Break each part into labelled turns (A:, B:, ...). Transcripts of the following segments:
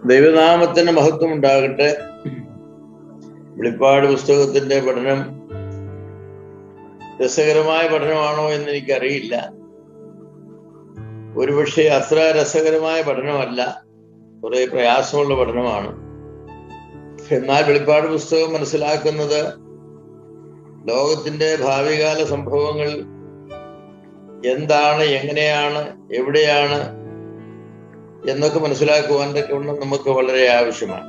A: ദൈവനാമത്തിന് മഹത്വം ഉണ്ടാകട്ടെ. വെളിപ്പാട് പുസ്തകത്തിന്റെ പഠനം രസകരമായ പഠനമാണോ എന്ന് എനിക്കറിയില്ല. ഒരുപക്ഷെ അത്ര രസകരമായ പഠനമല്ല, കുറെ പ്രയാസമുള്ള പഠനമാണ്. എന്നാൽ വെളിപ്പാട് പുസ്തകം മനസ്സിലാക്കുന്നത് ലോകത്തിന്റെ ഭാവികാല സംഭവങ്ങൾ എന്താണ്, എങ്ങനെയാണ്, എവിടെയാണ് എന്നൊക്കെ മനസ്സിലാക്കുവാൻ്റെ നമുക്ക് വളരെ ആവശ്യമാണ്.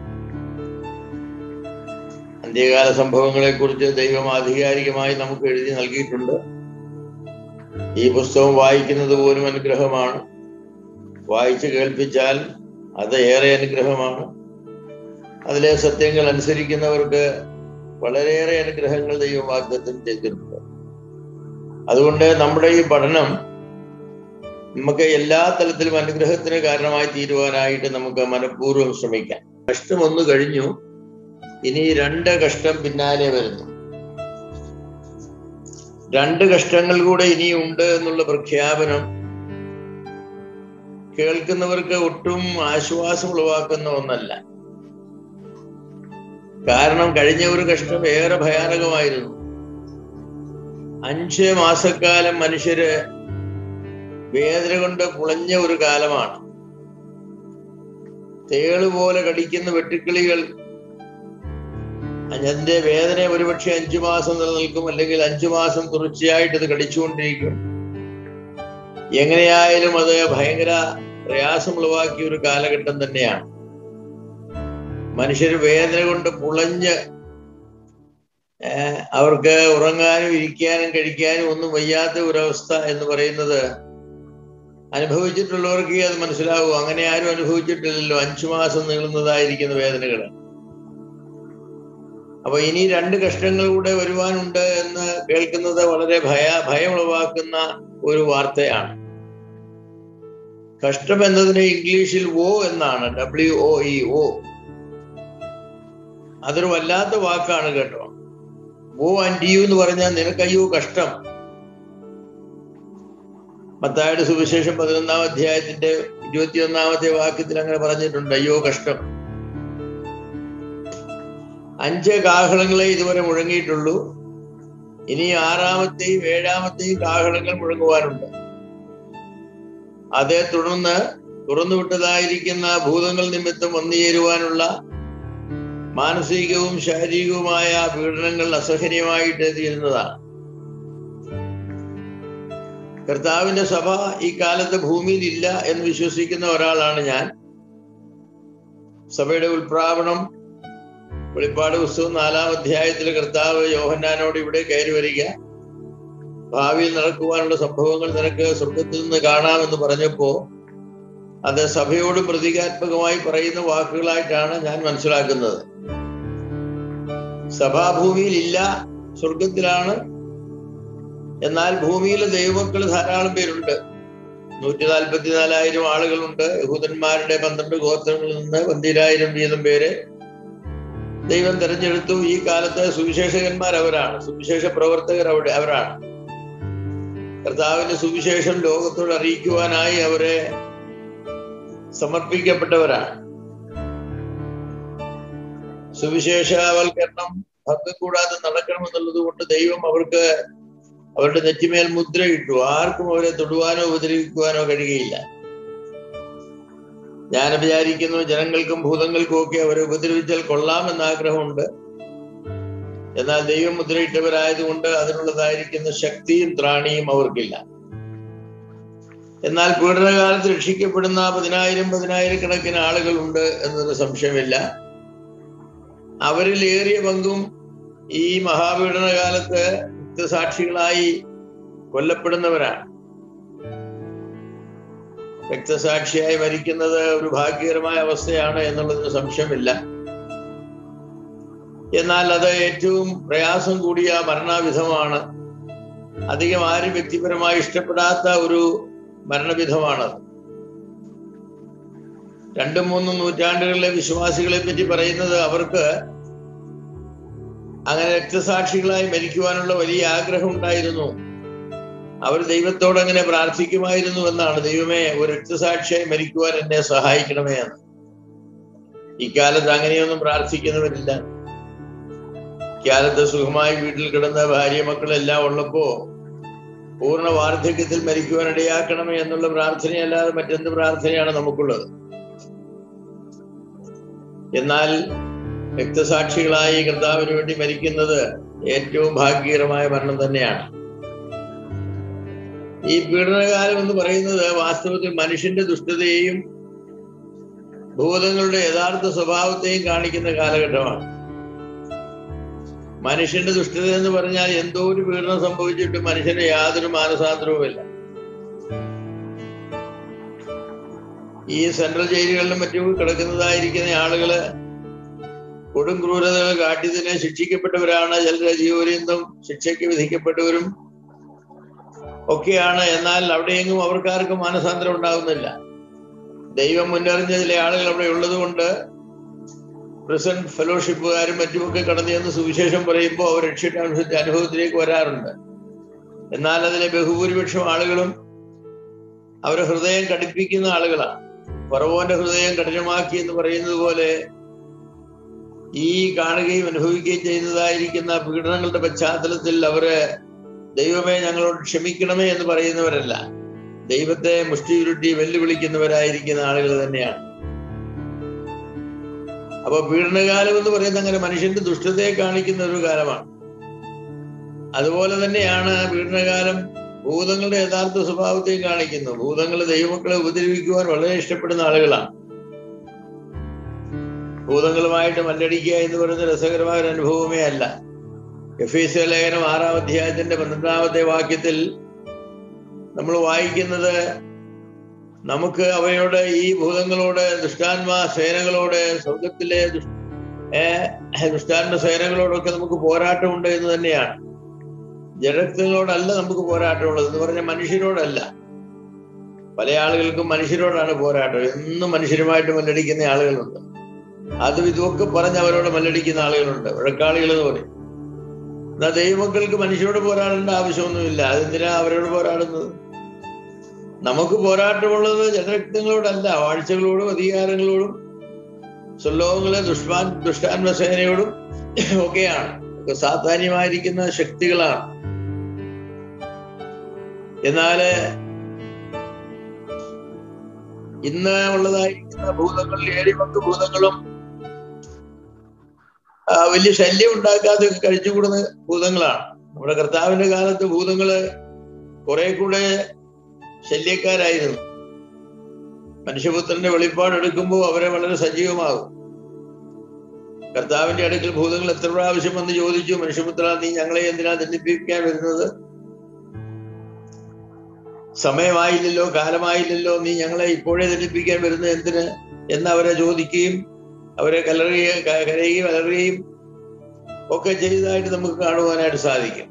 A: അന്ത്യകാല സംഭവങ്ങളെ കുറിച്ച് ദൈവം ആധികാരികമായി നമുക്ക് എഴുതി നൽകിയിട്ടുണ്ട്. ഈ പുസ്തകം വായിക്കുന്നത് പോലും അനുഗ്രഹമാണ്. വായിച്ച് കേൾപ്പിച്ചാൽ അത് ഏറെ അനുഗ്രഹമാണ്. അതിലെ സത്യങ്ങൾ അനുസരിക്കുന്നവർക്ക് വളരെയേറെ അനുഗ്രഹങ്ങൾ ദൈവം വാഗ്ദത്തം ചെയ്തിട്ടുണ്ട്. അതുകൊണ്ട് നമ്മുടെ ഈ പഠനം നമുക്ക് എല്ലാ തലത്തിലും അനുഗ്രഹത്തിന് കാരണമായി തീരുവാനായിട്ട് നമുക്ക് മനഃപൂർവ്വം ശ്രമിക്കാം. കഷ്ടം ഒന്ന് കഴിഞ്ഞു, ഇനി 2 കഷ്ടം പിന്നാലെ വരുന്നു. 2 കഷ്ടങ്ങൾ കൂടെ ഇനിയുണ്ട് എന്നുള്ള പ്രഖ്യാപനം കേൾക്കുന്നവർക്ക് ഒട്ടും ആശ്വാസം ഉളവാക്കുന്ന ഒന്നല്ല. കാരണം കഴിഞ്ഞ ഒരു കഷ്ടം ഏറെ ഭയാനകമായിരുന്നു. 5 മാസക്കാലം മനുഷ്യര് വേദന കൊണ്ട് പുളഞ്ഞ ഒരു കാലമാണ്. തേളുപോലെ കടിക്കുന്ന വെട്ടുക്കിളികൾ അതിന്റെ വേദന ഒരുപക്ഷെ 5 മാസം നിലനിൽക്കും, അല്ലെങ്കിൽ 5 മാസം തുടർച്ചയായിട്ട് ഇത് കടിച്ചുകൊണ്ടിരിക്കും. എങ്ങനെയായാലും അത് ഭയങ്കര പ്രയാസമുളവാക്കിയ ഒരു കാലഘട്ടം തന്നെയാണ്. മനുഷ്യർ വേദന കൊണ്ട് പുളഞ്ഞ് അവർക്ക് ഉറങ്ങാനും ഇരിക്കാനും കഴിക്കാനും ഒന്നും വയ്യാത്ത ഒരവസ്ഥ എന്ന് പറയുന്നത് അനുഭവിച്ചിട്ടുള്ളവർക്ക് അത് മനസ്സിലാവും. അങ്ങനെ ആരും അനുഭവിച്ചിട്ടില്ലല്ലോ 5 മാസം നീളുന്നതായിരിക്കുന്ന വേദനകൾ. അപ്പൊ ഇനി 2 കഷ്ടങ്ങൾ കൂടെ വരുവാനുണ്ട് എന്ന് കേൾക്കുന്നത് വളരെ ഭയമുളവാക്കുന്ന ഒരു വാർത്തയാണ്. കഷ്ടം എന്നതിന് ഇംഗ്ലീഷിൽ വോ എന്നാണ്, WOE. അതൊരു വല്ലാത്ത വാക്കാണ് കേട്ടോ. വോ ആൻഡ് യു എന്ന് പറഞ്ഞാൽ നിനക്കയ്യോ കഷ്ടം. മത്തായിയുടെ സുവിശേഷം 11-ാം അധ്യായത്തിന്റെ 21-ാമത്തെ വാക്യത്തിൽ അങ്ങനെ പറഞ്ഞിട്ടുണ്ട്, അയ്യോ കഷ്ടം. 5 കാഹളങ്ങളെ ഇതുവരെ മുഴങ്ങിയിട്ടുള്ളൂ. ഇനി 6-ാമത്തെയും 7-ാമത്തെയും കാഹളങ്ങൾ മുഴങ്ങുവാനുണ്ട്. അതേ തുടർന്ന് തുറന്നുവിട്ടതായിരിക്കുന്ന ഭൂതങ്ങൾ നിമിത്തം വന്നുചേരുവാനുള്ള മാനസികവും ശാരീരികവുമായ പീഡനങ്ങൾ അസഹനീയമായിട്ട് തീരുന്നതാണ്. കർത്താവിന്റെ സഭ ഈ കാലത്ത് ഭൂമിയിൽ ഇല്ല എന്ന് വിശ്വസിക്കുന്ന ഒരാളാണ് ഞാൻ. സഭയുടെ ഉൽപ്രാപണം വെളിപ്പാട് പുസ്തകം 4-ാം അധ്യായത്തിൽ കർത്താവ് യോഹന്നാനോട് ഇവിടെ കയറി വരിക, ഭാവിയിൽ നടക്കുവാനുള്ള സംഭവങ്ങൾ നിനക്ക് സ്വർഗത്തിൽ നിന്ന് കാണാമെന്ന് പറഞ്ഞപ്പോ അത് സഭയോട് പ്രതീകാത്മകമായി പറയുന്ന വാക്കുകളായിട്ടാണ് ഞാൻ മനസ്സിലാക്കുന്നത്. സഭാഭൂമിയിൽ ഇല്ല, സ്വർഗത്തിലാണ്. എന്നാൽ ഭൂമിയിലെ ദൈവമക്കൾ ധാരാളം പേരുണ്ട്. 144,000 ആളുകളുണ്ട്. യഹൂദന്മാരുടെ 12 ഗോത്രങ്ങളിൽ നിന്ന് 12,000 വീതം പേരെ ദൈവം തെരഞ്ഞെടുത്തു. ഈ കാലത്ത് സുവിശേഷകന്മാർ അവരാണ്, സുവിശേഷ പ്രവർത്തകർ അവരാണ്. കർത്താവിന്റെ സുവിശേഷം ലോകത്തോട് അറിയിക്കുവാനായി അവരെ സമർപ്പിക്കപ്പെട്ടവരാണ്. സുവിശേഷവൽക്കരണം ഭംഗം കൂടാതെ നടക്കണമെന്നുള്ളത് കൊണ്ട് ദൈവം അവർക്ക് അവരുടെ നെറ്റിമേൽ മുദ്രയിട്ടു. ആർക്കും അവരെ തൊടുവാനോ ഉപദ്രവിക്കുവാനോ കഴിയുകയില്ല. ഞാൻ വിചാരിക്കുന്നു ജനങ്ങൾക്കും ഭൂതങ്ങൾക്കും ഒക്കെ അവരെ ഉപദ്രവിച്ചാൽ കൊള്ളാമെന്ന് ആഗ്രഹമുണ്ട്. എന്നാൽ ദൈവം മുദ്രയിട്ടവരായതുകൊണ്ട് അതിനുള്ളതായിരിക്കുന്ന ശക്തിയും ത്രാണിയും അവർക്കില്ല. എന്നാൽ പീഡനകാലത്ത് രക്ഷിക്കപ്പെടുന്ന 10,000 കണക്കിന് ആളുകളുണ്ട് എന്നൊരു സംശയമില്ല. അവരിൽ ഏറിയ പങ്കും ഈ മഹാപീഡനകാലത്ത് രക്തസാക്ഷികളായി കൊല്ലപ്പെടുന്നവരാണ്. രക്തസാക്ഷിയായി മരിക്കുന്നത് ഒരു ഭാഗ്യകരമായ അവസ്ഥയാണ് എന്നുള്ളതിന് സംശയമില്ല. എന്നാൽ അത് ഏറ്റവും പ്രയാസം കൂടിയ മരണവിധമാണ്. അധികം ആരും വ്യക്തിപരമായി ഇഷ്ടപ്പെടാത്ത ഒരു മരണവിധമാണത്. 2-3 നൂറ്റാണ്ടുകളിലെ വിശ്വാസികളെ പറ്റി പറയുന്നത് അവർക്ക് അങ്ങനെ രക്തസാക്ഷികളായി മരിക്കുവാനുള്ള വലിയ ആഗ്രഹം ഉണ്ടായിരുന്നു. അവർ ദൈവത്തോട് അങ്ങനെ പ്രാർത്ഥിക്കുമായിരുന്നു എന്നാണ്, ദൈവമേ ഒരു രക്തസാക്ഷിയായി മരിക്കുവാൻ എന്നെ സഹായിക്കണമേ എന്ന്. ഇക്കാലത്ത് അങ്ങനെയൊന്നും പ്രാർത്ഥിക്കുന്നവരില്ല. ഇക്കാലത്ത് സുഖമായി വീട്ടിൽ കിടന്ന ഭാര്യ മക്കളെല്ലാം ഉള്ളപ്പോ പൂർണ്ണ വാർദ്ധക്യത്തിൽ മരിക്കുവാൻ ഇടയാക്കണമേ എന്നുള്ള പ്രാർത്ഥനയല്ലാതെ മറ്റെന്ത് പ്രാർത്ഥനയാണ് നമുക്കുള്ളത്? എന്നാൽ രക്തസാക്ഷികളായി കർത്താവിന് വേണ്ടി മരിക്കുന്നത് ഏറ്റവും ഭാഗ്യകരമായ മരണം തന്നെയാണ്. ഈ പീഡനകാലം എന്ന് പറയുന്നത് വാസ്തവത്തിൽ മനുഷ്യന്റെ ദുഷ്ടതയെയും ഭൂതങ്ങളുടെ യഥാർത്ഥ സ്വഭാവത്തെയും കാണിക്കുന്ന കാലഘട്ടമാണ്. മനുഷ്യന്റെ ദുഷ്ടത എന്ന് പറഞ്ഞാൽ എന്തോ ഒരു പീഡനം സംഭവിച്ചിട്ട് മനുഷ്യന് യാതൊരു മാനസാന്തരവുമില്ല. ഈ സെൻട്രൽ ജയിലുകളിലും മറ്റും കിടക്കുന്നതായിരിക്കുന്ന ആളുകള് കൊടും ക്രൂരതകൾ കാട്ടിയതിനെ ശിക്ഷിക്കപ്പെട്ടവരാണ്. ചിലര് ജീവപര്യന്തം ശിക്ഷയ്ക്ക് വിധിക്കപ്പെട്ടവരും ഒക്കെയാണ്. എന്നാൽ അവിടെയെങ്ങും അവർക്കാർക്കും മാനസാന്തരം ഉണ്ടാകുന്നില്ല. ദൈവം മുന്നറിഞ്ഞ ചില ആളുകൾ അവിടെ ഉള്ളത് കൊണ്ട് പ്രിസൺ ഫെലോഷിപ്പുകാരും മറ്റുമൊക്കെ കടന്നു ചെന്ന് സുവിശേഷം പറയുമ്പോൾ അവർ രക്ഷയുടെ അനുഭവത്തിലേക്ക് വരാറുണ്ട്. എന്നാൽ അതിലെ ബഹുഭൂരിപക്ഷം ആളുകളും അവരെ ഹൃദയം കടുപ്പിക്കുന്ന ആളുകളാണ്. ഫറവോന്റെ ഹൃദയം കഠിനമാക്കി എന്ന് പറയുന്നത് പോലെ ഈ കാണുകയും അനുഭവിക്കുകയും ചെയ്യുന്നതായിരിക്കുന്ന പീഡനങ്ങളുടെ പശ്ചാത്തലത്തിൽ അവര് ദൈവമേ ഞങ്ങളോട് ക്ഷമിക്കണമേ എന്ന് പറയുന്നവരല്ല, ദൈവത്തെ മുഷ്ടിയുരുട്ടി വെല്ലുവിളിക്കുന്നവരായിരിക്കുന്ന ആളുകൾ തന്നെയാണ്. അപ്പൊ പീഡനകാലം എന്ന് പറയുന്നത് അങ്ങനെ മനുഷ്യന്റെ ദുഷ്ടതയെ കാണിക്കുന്ന ഒരു കാലമാണ്. അതുപോലെ തന്നെയാണ് പീഡനകാലം ഭൂതങ്ങളുടെ യഥാർത്ഥ സ്വഭാവത്തെയും കാണിക്കുന്നു. ഭൂതങ്ങൾ ദൈവമക്കളെ ഉപദ്രവിക്കുവാൻ വളരെ ഇഷ്ടപ്പെടുന്ന ആളുകളാണ്. ഭൂതങ്ങളുമായിട്ട് മല്ലടിക്കുക എന്ന് പറയുന്ന രസകരമായ ഒരു അനുഭവമേ അല്ല. എഫേസ്യ ലേഖനം 6-ാം അധ്യായത്തിന്റെ 12-ാമത്തെ വാക്യത്തിൽ നമ്മൾ വായിക്കുന്നത്, നമുക്ക് അവയോട്, ഈ ഭൂതങ്ങളോട്, ദുഷ്ടാത്മാ സേനകളോട്, സ്വർഗത്തിലെ ദുഷ്ടാത്മ സേനകളോടൊക്കെ നമുക്ക് പോരാട്ടമുണ്ട് എന്ന് തന്നെയാണ്. ജഡത്വങ്ങളോടല്ല നമുക്ക് പോരാട്ടമുള്ളത് എന്ന് പറഞ്ഞാൽ മനുഷ്യരോടല്ല. പല ആളുകൾക്കും മനുഷ്യരോടാണ് പോരാട്ടം. എന്നും മനുഷ്യരുമായിട്ട് മല്ലടിക്കുന്ന ആളുകളുണ്ട്. അതും ഇതുമൊക്കെ പറഞ്ഞ് അവരോട് മല്ലടിക്കുന്ന ആളുകളുണ്ട്, വഴക്കാളികൾ എന്ന് പറയും. എന്നാൽ ദൈവമക്കൾക്ക് മനുഷ്യരോട് പോരാടേണ്ട ആവശ്യമൊന്നുമില്ല. അതെന്തിനാ അവരോട് പോരാടുന്നത്? നമുക്ക് പോരാട്ടമുള്ളത് ജനരക്തങ്ങളോടല്ല, വാഴ്ചകളോടും അധികാരങ്ങളോടും സ്വലോകങ്ങളെ ദുഷ്ടാത്മ സേനയോടും ഒക്കെയാണ്. സാധാന്യമായിരിക്കുന്ന ശക്തികളാണ്. എന്നാല് ഇന്ന് ഉള്ളതായിരിക്കുന്ന ഭൂതങ്ങളിൽ 7 ഭൂതങ്ങളും വലിയ ശല്യം ഉണ്ടാക്കാതെ കഴിച്ചുകൂടുന്ന ഭൂതങ്ങളാണ്. നമ്മുടെ കർത്താവിന്റെ കാലത്ത് ഭൂതങ്ങള് കുറെ കൂടെ ശല്യക്കാരായിരുന്നു. മനുഷ്യപുത്രന്റെ വെളിപ്പാടെടുക്കുമ്പോൾ അവരെ വളരെ സജീവമാകും. കർത്താവിന്റെ അടുക്കൽ ഭൂതങ്ങൾ എത്ര പ്രാവശ്യം വന്ന് ചോദിച്ചു, മനുഷ്യപുത്ര നീ ഞങ്ങളെ എന്തിനാ ദണ്ഡിപ്പിക്കാൻ വരുന്നത്? സമയമായില്ലല്ലോ, കാലമായില്ലല്ലോ, നീ ഞങ്ങളെ ഇപ്പോഴേ ദണ്ഡിപ്പിക്കാൻ വരുന്നത് എന്തിന് എന്ന് അവരെ ചോദിക്കുകയും അവരെ കരയുകയും അലറുകയും ഒക്കെ ചെയ്തതായിട്ട് നമുക്ക് കാണുവാനായിട്ട് സാധിക്കും.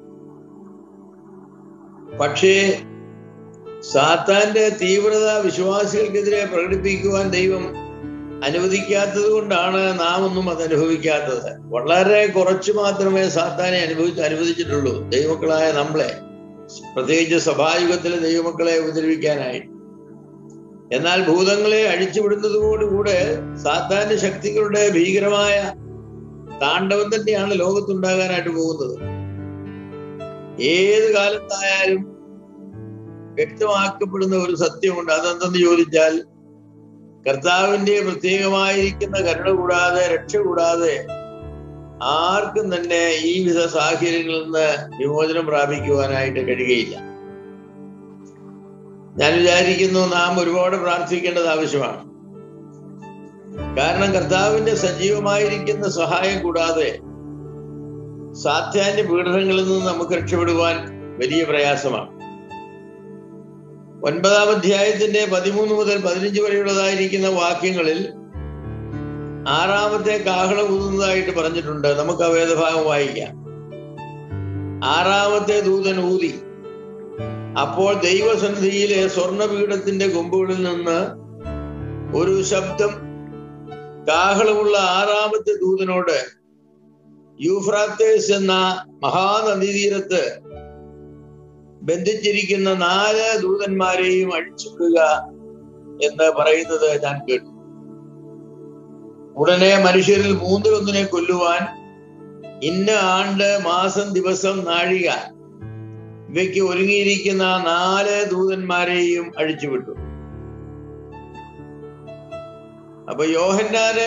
A: പക്ഷേ സാത്താന്റെ തീവ്രത വിശ്വാസികൾക്കെതിരെ പ്രകടിപ്പിക്കുവാൻ ദൈവം അനുവദിക്കാത്തത് കൊണ്ടാണ് നാം ഒന്നും അത് അനുഭവിക്കാത്തത്. വളരെ കുറച്ച് മാത്രമേ സാത്താനെ അനുവദിച്ചിട്ടുള്ളൂ ദൈവമക്കളായ നമ്മളെ, പ്രത്യേകിച്ച് സഭായുഗത്തിലെ ദൈവമക്കളെ ഉപദ്രവിക്കാനായിട്ട്. എന്നാൽ ഭൂതങ്ങളെ അഴിച്ചുവിടുന്നതോടുകൂടെ സാത്താന്റെ ശക്തികളുടെ ഭീകരമായ താണ്ഡവം തന്നെയാണ് ലോകത്തുണ്ടാകാനായിട്ട് പോകുന്നത്. ഏത് കാലത്തായാലും വ്യക്തമാക്കപ്പെടുന്ന ഒരു സത്യമുണ്ട്. അതെന്തെന്ന് ചോദിച്ചാൽ, കർത്താവിന്റെ പ്രത്യേകമായിരിക്കുന്ന കരുണ കൂടാതെ, രക്ഷ കൂടാതെ ആർക്കും തന്നെ ഈ വിധ സാഹചര്യങ്ങളിൽ നിന്ന് വിമോചനം പ്രാപിക്കുവാനായിട്ട് കഴിയുകയില്ല. ഞാൻ വിചാരിക്കുന്നു നാം ഒരുപാട് പ്രാർത്ഥിക്കേണ്ടത് ആവശ്യമാണ്. കാരണം കർത്താവിന്റെ സജീവമായിരിക്കുന്ന സഹായം കൂടാതെ സാത്താന്യ പീഡനങ്ങളിൽ നിന്ന് നമുക്ക് രക്ഷപ്പെടുവാൻ വലിയ പ്രയാസമാണ്. 9-ാം അധ്യായത്തിന്റെ 13 മുതൽ 15 വരെയുള്ളതായിരിക്കുന്ന വാക്യങ്ങളിൽ 6-ാമത്തെ കാഹളം ഊതുന്നതായിട്ട് പറഞ്ഞിട്ടുണ്ട്. നമുക്ക് ആ വേദഭാഗം വായിക്കാം. 6-ാമത്തെ ദൂതൻ ഊതി, അപ്പോൾ ദൈവസന്നിധിയിലെ സ്വർണപീഠത്തിന്റെ കൊമ്പുകളിൽ നിന്ന് ഒരു ശബ്ദം കാഹളമുള്ള 6-ാമത്തെ ദൂതനോട്, യൂഫ്രാത്തേസ് എന്ന മഹാനദീതീരത്ത് ബന്ധിച്ചിരിക്കുന്ന 4 ദൂതന്മാരെയും അഴിച്ചുവിടുക എന്ന് പറയുന്നത് ഞാൻ കേട്ടു. ഉടനെ മനുഷ്യരിൽ 1/3 കൊല്ലുവാൻ ഇന്ന ആണ്ട്, മാസം, ദിവസം, നാഴിക ഇവയ്ക്ക് ഒരുങ്ങിയിരിക്കുന്ന 4 ദൂതന്മാരെയും അഴിച്ചുവിട്ടു. അപ്പൊ യോഹന്നാന്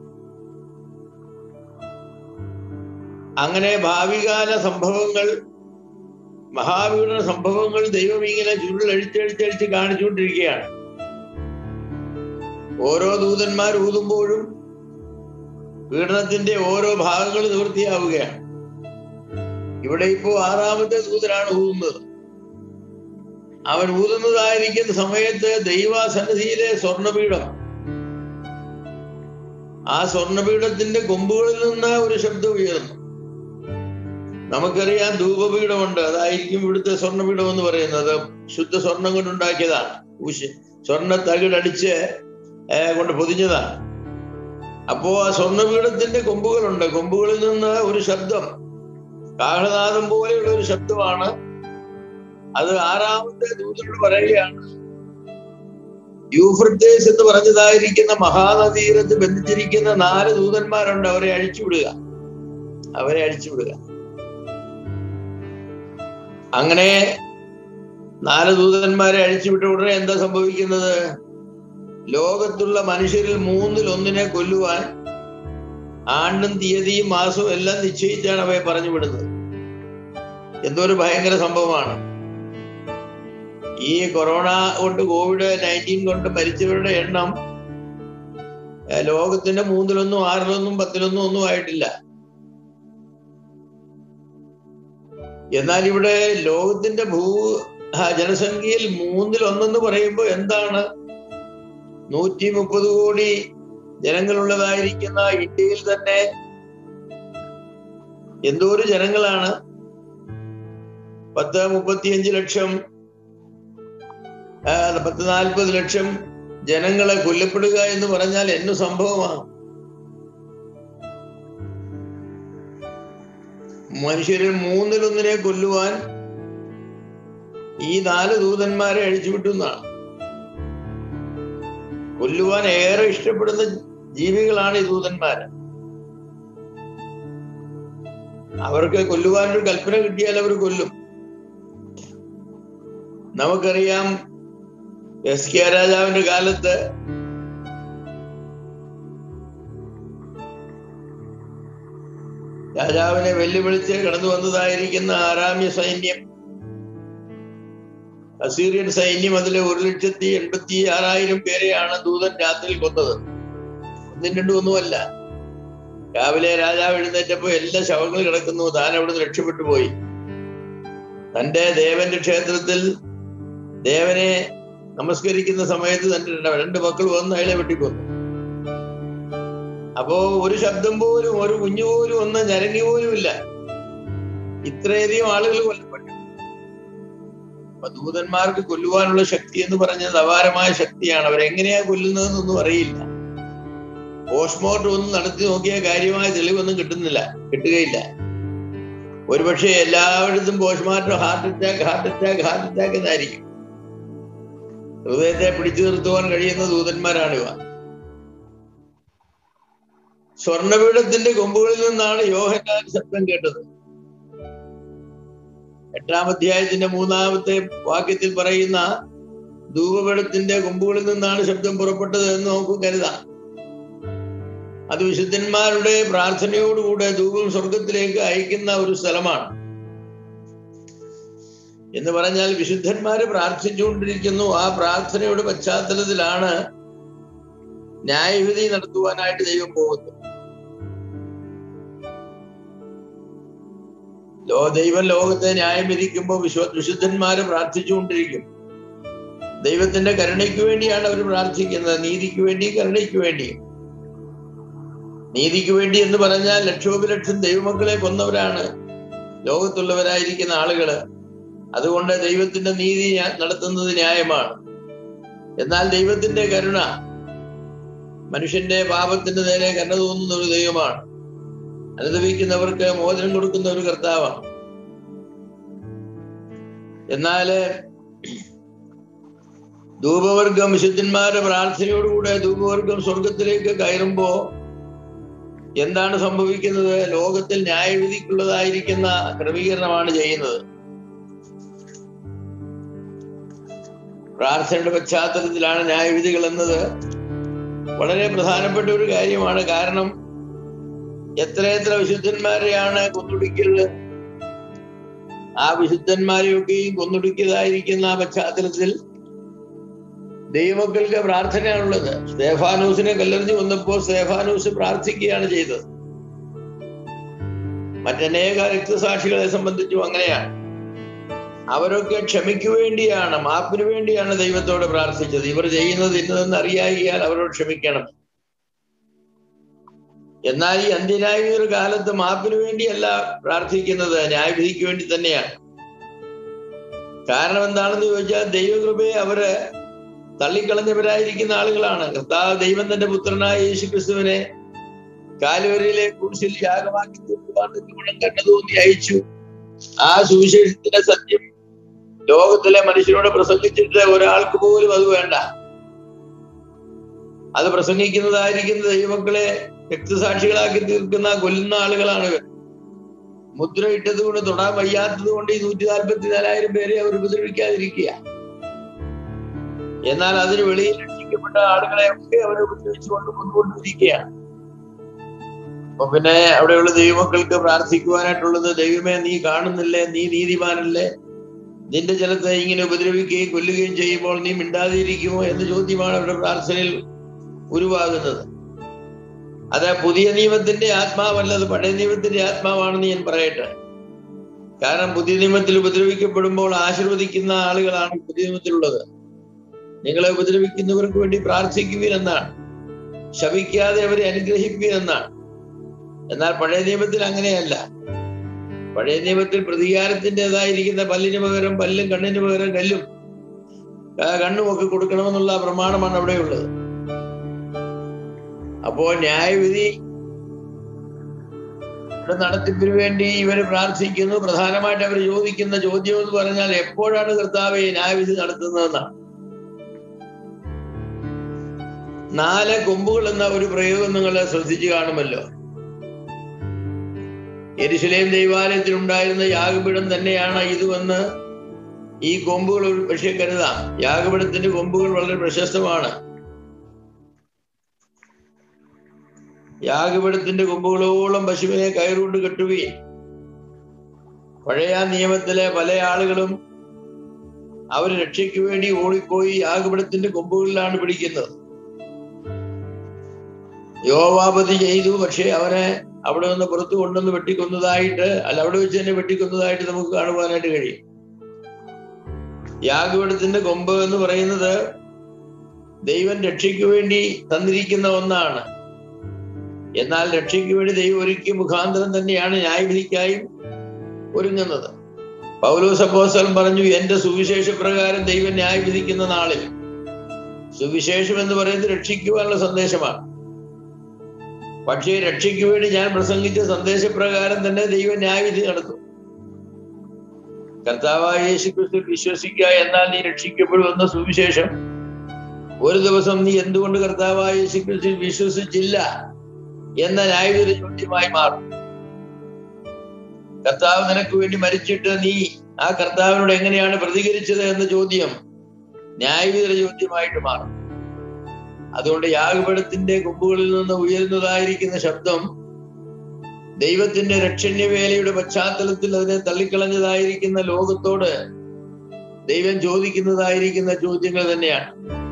A: അങ്ങനെ ഭാവികാല സംഭവങ്ങൾ, മഹാപീഡന സംഭവങ്ങൾ ദൈവം ഇങ്ങനെ ചുരുളഴിച്ചഴിച്ചഴിച്ച് കാണിച്ചുകൊണ്ടിരിക്കുകയാണ്. ഓരോ ദൂതന്മാർ ഊതുമ്പോഴും പീഡനത്തിന്റെ ഓരോ ഭാഗങ്ങൾ നിവൃത്തിയാവുകയാണ്. ഇവിടെ ഇപ്പോ 6ാമത്തെ ദൂതനാണ് ഊതുന്നത്. അവൻ ഊതുന്നതായിരിക്കുന്ന സമയത്ത് ദൈവസന്നിധിയിലെ സ്വർണ്ണപീഠം, ആ സ്വർണ്ണപീഠത്തിന്റെ കൊമ്പുകളിൽ നിന്ന് ഒരു ശബ്ദം ഉയർന്നു. നമുക്കറിയാം ധൂപപീഠമുണ്ട്, അതായിരിക്കും ഇവിടുത്തെ സ്വർണ്ണപീഠം എന്ന് പറയുന്നത്. ശുദ്ധ സ്വർണം കൊണ്ടുണ്ടാക്കിയതാണ്, സ്വർണ്ണ തകിടടിച്ച് കൊണ്ട് പൊതിഞ്ഞതാണ്. അപ്പോ ആ സ്വർണ്ണപീഠത്തിന്റെ കൊമ്പുകളുണ്ട്. കൊമ്പുകളിൽ നിന്ന് ഒരു ശബ്ദം, കാഹളനാദം പോലെയുള്ള ഒരു ശബ്ദമാണ്. അത് 6ാമത്തെ ദൂതനോട് പറയുകയാണ്, യൂഫ്രട്ടീസ് എന്ന് പറഞ്ഞതായിരിക്കുന്ന മഹാനദീരത്ത് ബന്ധിച്ചിരിക്കുന്ന 4 ദൂതന്മാരുണ്ട്, അവരെ അഴിച്ചുവിടുക. അങ്ങനെ 4 ദൂതന്മാരെ അഴിച്ചുവിട്ട ഉടനെ എന്താ സംഭവിക്കുന്നത്? ലോകത്തുള്ള മനുഷ്യരിൽ 1/3 കൊല്ലുവാൻ ആണ്ടും തീയതിയും മാസവും എല്ലാം നിശ്ചയിച്ചാണ് അവയെ പറഞ്ഞു വിടുന്നത്. എന്തോ ഒരു ഭയങ്കര സംഭവമാണ്. ഈ കൊറോണ കൊണ്ട്, COVID-19 കൊണ്ട് മരിച്ചവരുടെ എണ്ണം ലോകത്തിന്റെ 3/1, 6/1, 10/1 ഒന്നും ആയിട്ടില്ല. എന്നാൽ ഇവിടെ ലോകത്തിന്റെ ജനസംഖ്യയിൽ 1/3 പറയുമ്പോൾ എന്താണ്? 130 കോടി ജനങ്ങളുള്ളതായിരിക്കുന്ന ഇന്ത്യയിൽ തന്നെ എന്തോരു ജനങ്ങളാണ്! 35 ലക്ഷം, 40 ലക്ഷം ജനങ്ങളെ കൊല്ലപ്പെടുക എന്ന് പറഞ്ഞാൽ എന്നു സംഭവമാണ്. മനുഷ്യരിൽ 1/3 കൊല്ലുവാൻ ഈ 4 ദൂതന്മാരെ അഴിച്ചുവിട്ടു എന്നാണ്. കൊല്ലുവാൻ ഏറെ ഇഷ്ടപ്പെടുന്ന ജീവികളാണ് ഈ ദൂതന്മാര്. അവർക്ക് കൊല്ലുവാനൊരു കൽപ്പന കിട്ടിയാൽ അവർ കൊല്ലും. നമുക്കറിയാം എസ്കേ രാജാവിന്റെ കാലത്ത് രാജാവിനെ വെല്ലുവിളിച്ച് കടന്നു വന്നതായിരിക്കുന്ന ആരാമ്യ സൈന്യം, അസീറിയൻ സൈന്യം, അതിലെ 1,86,000 പേരെയാണ് ദൂതൻ രാത്രി കൊന്നത്. 1-2 രാവിലെ രാജാവ് എഴുന്നേറ്റപ്പോ എല്ലാ ശവങ്ങൾ കിടക്കുന്നു. താൻ അവിടുന്ന് രക്ഷപ്പെട്ടു പോയി. തന്റെ ദേവന്റെ ക്ഷേത്രത്തിൽ ദേവനെ നമസ്കരിക്കുന്ന സമയത്ത് തന്റെ 2 മക്കൾ വന്ന് അയാളെ വെട്ടിക്കൊന്നു. അപ്പോ ഒരു ശബ്ദം പോലും, ഒരു കുഞ്ഞു പോലും, ഒന്ന് ഞരങ്ങി പോലും ഇല്ല. ഇത്രയധികം ആളുകൾ കൊല്ലപ്പെട്ടു. അപ്പൊ ദൂതന്മാർക്ക് കൊല്ലുവാനുള്ള ശക്തി എന്ന് പറഞ്ഞത് അപാരമായ ശക്തിയാണ്. അവരെങ്ങനെയാ കൊല്ലുന്നതെന്നൊന്നും അറിയില്ല. പോസ്റ്റ്മോർട്ടം ഒന്നും നടത്തി നോക്കിയ കാര്യമായ തെളിവൊന്നും കിട്ടുകയില്ല. ഒരുപക്ഷെ എല്ലായിടത്തും പോസ്റ്റ്മോർട്ടം ഹാർട്ട് അറ്റാക്ക് എന്നായിരിക്കും. ഹൃദയത്തെ പിടിച്ചു നിർത്തുവാൻ കഴിയുന്ന ദൂതന്മാരാണിവ. സ്വർണ്ണപീഠത്തിന്റെ കൊമ്പുകളിൽ നിന്നാണ് യോഹന്നാൻ ശബ്ദം കേട്ടത്. 8-ാം അധ്യായത്തിന്റെ 3-ാമത്തെ വാക്യത്തിൽ പറയുന്ന ധൂപപീഠത്തിന്റെ കൊമ്പുകളിൽ നിന്നാണ് ശബ്ദം പുറപ്പെട്ടത് എന്ന് നമുക്ക് കരുതാം. അത് വിശുദ്ധന്മാരുടെ പ്രാർത്ഥനയോടുകൂടെ ധൂപം സ്വർഗത്തിലേക്ക് അയക്കുന്ന ഒരു സ്ഥലമാണ്. എന്ന് പറഞ്ഞാൽ വിശുദ്ധന്മാര് പ്രാർത്ഥിച്ചുകൊണ്ടിരിക്കുന്നു. ആ പ്രാർത്ഥനയുടെ പശ്ചാത്തലത്തിലാണ് ന്യായവിധി നടത്തുവാനായിട്ട് ദൈവം പോകുന്നത്. ദൈവം ലോകത്തെ ന്യായം വിധിക്കുമ്പോൾ വിശുദ്ധന്മാര് പ്രാർത്ഥിച്ചുകൊണ്ടിരിക്കും. ദൈവത്തിന്റെ കരുണയ്ക്ക് വേണ്ടിയാണ് അവർ പ്രാർത്ഥിക്കുന്നത്. നീതിക്ക് വേണ്ടി, കരുണയ്ക്ക് വേണ്ടി. നീതിക്ക് വേണ്ടി എന്ന് പറഞ്ഞാൽ ലക്ഷോപലക്ഷം ദൈവമക്കളെ കൊന്നവരാണ് ലോകത്തുള്ളവരായിരിക്കുന്ന ആളുകള്. അതുകൊണ്ട് ദൈവത്തിന്റെ നീതി നടത്തുന്നത് ന്യായമാണ്. എന്നാൽ ദൈവത്തിന്റെ കരുണ, മനുഷ്യന്റെ പാപത്തിന്റെ നേരെ കരുണ തോന്നുന്ന ഒരു ദൈവമാണ്. അനുഭവിക്കുന്നവർക്ക് മോചനം കൊടുക്കുന്ന ഒരു കർത്താവാണ്. എന്നാല് ധൂപവർഗം, വിശുദ്ധന്മാരുടെ പ്രാർത്ഥനയോടുകൂടെ ധൂപവർഗം സ്വർഗത്തിലേക്ക് കയറുമ്പോ എന്താണ് സംഭവിക്കുന്നത്? ലോകത്തിൽ ന്യായവിധിക്കുള്ളതായിരിക്കുന്ന ക്രമീകരണമാണ് ചെയ്യുന്നത്. പ്രാർത്ഥനയുടെ പശ്ചാത്തലത്തിലാണ് ന്യായവിധികൾ എന്നത് വളരെ പ്രധാനപ്പെട്ട ഒരു കാര്യമാണ്. കാരണം എത്രയെത്ര വിശുദ്ധന്മാരെയാണ് കൊന്നൊടുക്കിയത്. ആ വിശുദ്ധന്മാരെയൊക്കെയും കൊന്നൊടുക്കിയതായിരിക്കുന്ന ആ പശ്ചാത്തലത്തിൽ ദൈവമക്കൾക്ക് പ്രാർത്ഥനയാണുള്ളത്. സ്തേഫാനോസിനെ കല്ലെറിഞ്ഞു കൊന്നപ്പോൾ സ്തേഫാനോസ് പ്രാർത്ഥിക്കുകയാണ് ചെയ്തത്. മറ്റനേക രക്തസാക്ഷികളെ സംബന്ധിച്ചും അങ്ങനെയാണ്. അവരൊക്കെ ക്ഷമയ്ക്ക് വേണ്ടിയാണ്, മാപ്പിന് വേണ്ടിയാണ് ദൈവത്തോട് പ്രാർത്ഥിച്ചത്. ഇവർ ചെയ്യുന്നത് ഇന്നതെന്ന് അറിയാകിയാൽ അവരോട് ക്ഷമിക്കണം. എന്നാൽ ഈ അന്ത്യന്യായവിധിയുടെ കാലത്ത് മാപ്പിന് വേണ്ടിയല്ല പ്രാർത്ഥിക്കുന്നത്, ന്യായവിധിക്ക് വേണ്ടി തന്നെയാണ്. കാരണം എന്താണെന്ന് ചോദിച്ചാൽ ദൈവകൃപയെ അവര് തള്ളിക്കളഞ്ഞവരായിരിക്കുന്ന ആളുകളാണ്. കർത്താവ് ദൈവം തന്റെ പുത്രനായ യേശു ക്രിസ്തുവിനെ കാൽവരിയിലെ കുരിശിൽ യാഗമാക്കി തീർക്കുവാൻ കണ്ണു തോന്നി അയച്ചു. ആ സുവിശേഷത്തിന്റെ സത്യം ലോകത്തിലെ മനുഷ്യരോട് പ്രസംഗിച്ചിട്ട് ഒരാൾക്ക് പോലും അത് വേണ്ട. അത് പ്രസംഗിക്കുന്നതായിരിക്കുന്ന ദൈവമക്കളെ രക്തസാക്ഷികളാക്കി തീർക്കുന്ന, കൊല്ലുന്ന ആളുകളാണ് ഇവർ. മുദ്ര ഇട്ടത് കൊണ്ട്, തൊടാൻ വയ്യാത്തത് കൊണ്ട് ഈ 144,000 പേരെ അവർ ഉപദ്രവിക്കാതിരിക്കുക. എന്നാൽ അതിന് വെളിയിൽ രക്ഷിക്കപ്പെട്ട ആളുകളെ ഒക്കെ അവർ ഉപദ്രവിച്ചുകൊണ്ട് കൊണ്ടുകൊണ്ടിരിക്കുകയാണ്. അപ്പൊ പിന്നെ അവിടെയുള്ള ദൈവമക്കൾക്ക് പ്രാർത്ഥിക്കുവാനായിട്ടുള്ളത്, ദൈവമേ നീ കാണുന്നില്ലേ, നീ നീതിമാനല്ലേ, നിന്റെ ജനത്തെ ഇങ്ങനെ ഉപദ്രവിക്കുകയും കൊല്ലുകയും ചെയ്യുമ്പോൾ നീ മിണ്ടാതിരിക്കുമോ എന്ന ചോദ്യമാണ് അവരുടെ പ്രാർത്ഥനയിൽ ഉരുവാകുന്നത്. അത് പുതിയ നിയമത്തിന്റെ ആത്മാവല്ലത് പഴയ നിയമത്തിന്റെ ആത്മാവാണെന്ന് ഞാൻ പറയട്ടെ. കാരണം പുതിയ നിയമത്തിൽ ഉപദ്രവിക്കപ്പെടുമ്പോൾ ആശീർവദിക്കുന്ന ആളുകളാണ് പുതിയ നിയമത്തിലുള്ളത്. നിങ്ങളെ ഉപദ്രവിക്കുന്നവർക്ക് വേണ്ടി പ്രാർത്ഥിക്കുവിൻ എന്നാണ്, ശപിക്കാതെ അവരെ അനുഗ്രഹിക്കുവിൻ എന്നാണ്. എന്നാൽ പഴയ നിയമത്തിൽ അങ്ങനെയല്ല. പഴയ നിയമത്തിൽ പ്രതികാരത്തിൻ്റെതായിരിക്കുന്ന പല്ലിന് പകരം പല്ലും, കണ്ണിന് പകരം കല്ലും, കണ്ണുമൊക്കെ കൊടുക്കണമെന്നുള്ള പ്രമാണമാണ് അവിടെയുള്ളത്. അപ്പോൾ ന്യായവിധി നടത്തിപ്പിന് വേണ്ടി ഇവര് പ്രാർത്ഥിക്കുന്നു. പ്രധാനമായിട്ട് അവർ ചോദിക്കുന്ന ചോദ്യം എന്ന് പറഞ്ഞാൽ, എപ്പോഴാണ് കർത്താവേ ന്യായവിധി നടത്തുന്നതെന്നാണ്. 4 കൊമ്പുകൾ എന്ന ഒരു പ്രയോഗം നിങ്ങൾ ശ്രദ്ധിച്ചു കാണുമല്ലോ. യെരുശലേം ദൈവാലയത്തിൽ ഉണ്ടായിരുന്ന യാഗപീഠം തന്നെയാണ് ഇതുവെന്ന് ഈ കൊമ്പുകൾ പക്ഷേ കരുതാം. യാഗപീഠത്തിന്റെ കൊമ്പുകൾ വളരെ പ്രശസ്തമാണ്. യാഗപീഠത്തിന്റെ കൊമ്പുകളോളം പശുവിനെ കയറുകൊണ്ട് കെട്ടുകയും, പഴയ നിയമത്തിലെ പല ആളുകളും അവർ രക്ഷയ്ക്ക് വേണ്ടി ഓടിപ്പോയി യാഗപീഠത്തിന്റെ കൊമ്പുകളിലാണ് പിടിക്കുന്നത്. യോവാബ് ചെയ്തു, പക്ഷെ അവനെ അവിടെ നിന്ന് പുറത്തു കൊണ്ടുവന്ന് വെട്ടിക്കൊന്നതായിട്ട്, അല്ല അവിടെ വെച്ച് തന്നെ വെട്ടിക്കൊന്നതായിട്ട് നമുക്ക് കാണുവാനായിട്ട് കഴിയും. യാഗപീഠത്തിന്റെ കൊമ്പ് എന്ന് പറയുന്നത് ദൈവം രക്ഷയ്ക്ക് വേണ്ടി തന്നിരിക്കുന്ന ഒന്നാണ്. എന്നാൽ രക്ഷയ്ക്ക് വേണ്ടി ദൈവം ഒരുക്കിയ മുഖാന്തരം തന്നെയാണ് ന്യായവിധിക്കായും ഒരുങ്ങുന്നത്. പൗലോസ് അപ്പോസ്തലൻ പറഞ്ഞു, എന്റെ സുവിശേഷ പ്രകാരം ദൈവം ന്യായവിധിക്കുന്ന നാളിൽ. സുവിശേഷം എന്ന് പറയുന്നത് രക്ഷിക്കുവാനുള്ള സന്ദേശമാണ്. പക്ഷേ രക്ഷയ്ക്ക് വേണ്ടി ഞാൻ പ്രസംഗിച്ച സന്ദേശപ്രകാരം തന്നെ ദൈവം ന്യായവിധി നടത്തും. കർത്താവായ യേശു ക്രിസ്തു വിശ്വസിക്കുക, എന്നാൽ നീ രക്ഷിക്കപ്പെടുമെന്ന സുവിശേഷം ഒരു ദിവസം നീ എന്തുകൊണ്ട് കർത്താവായ യേശു ക്രിസ്തു വിശ്വസിച്ചില്ല എന്ന ന്യായവിധി ചോദ്യമായി മാറും. കർത്താവ് നിനക്ക് വേണ്ടി മരിച്ചിട്ട് നീ ആ കർത്താവിനോട് എങ്ങനെയാണ് പ്രതികരിച്ചത് എന്ന ചോദ്യം ന്യായവിധിയുടെ ചോദ്യമായിട്ട് മാറും. അതുകൊണ്ട് യാഗപീഠത്തിന്റെ കൊമ്പുകളിൽ നിന്ന് ഉയരുന്നതായിരിക്കുന്ന ശബ്ദം ദൈവത്തിന്റെ രക്ഷണ്യവേലയുടെ പശ്ചാത്തലത്തിൽ അതിനെ തള്ളിക്കളഞ്ഞതായിരിക്കുന്ന ലോകത്തോട് ദൈവം ചോദിക്കുന്നതായിരിക്കുന്ന ചോദ്യങ്ങൾ തന്നെയാണ്.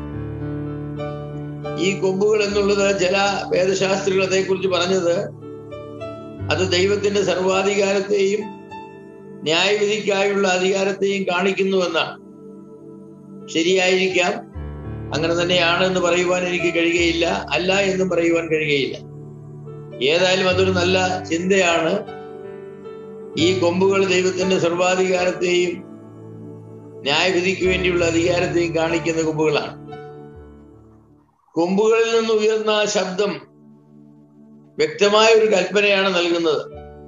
A: ഈ കൊമ്പുകൾ എന്നുള്ളത് ചില വേദശാസ്ത്രികൾ അതേക്കുറിച്ച് പറഞ്ഞത്, അത് ദൈവത്തിന്റെ സർവാധികാരത്തെയും ന്യായവിധിക്കായുള്ള അധികാരത്തെയും കാണിക്കുന്നുവെന്നാണ്. ശരിയായിരിക്കാം, അങ്ങനെ തന്നെയാണ് എന്ന് പറയുവാൻ എനിക്ക് കഴിയുകയില്ല, അല്ല എന്നും പറയുവാൻ കഴിയുകയില്ല. ഏതായാലും അതൊരു നല്ല ചിന്തയാണ്. ഈ കൊമ്പുകൾ ദൈവത്തിന്റെ സർവാധികാരത്തെയും ന്യായവിധിക്ക് വേണ്ടിയുള്ള അധികാരത്തെയും കാണിക്കുന്ന കൊമ്പുകളാണ്. കൊമ്പുകളിൽ നിന്ന് ഉയർന്ന ശബ്ദം വ്യക്തമായ ഒരു കൽപ്പനയാണ് നൽകുന്നത്.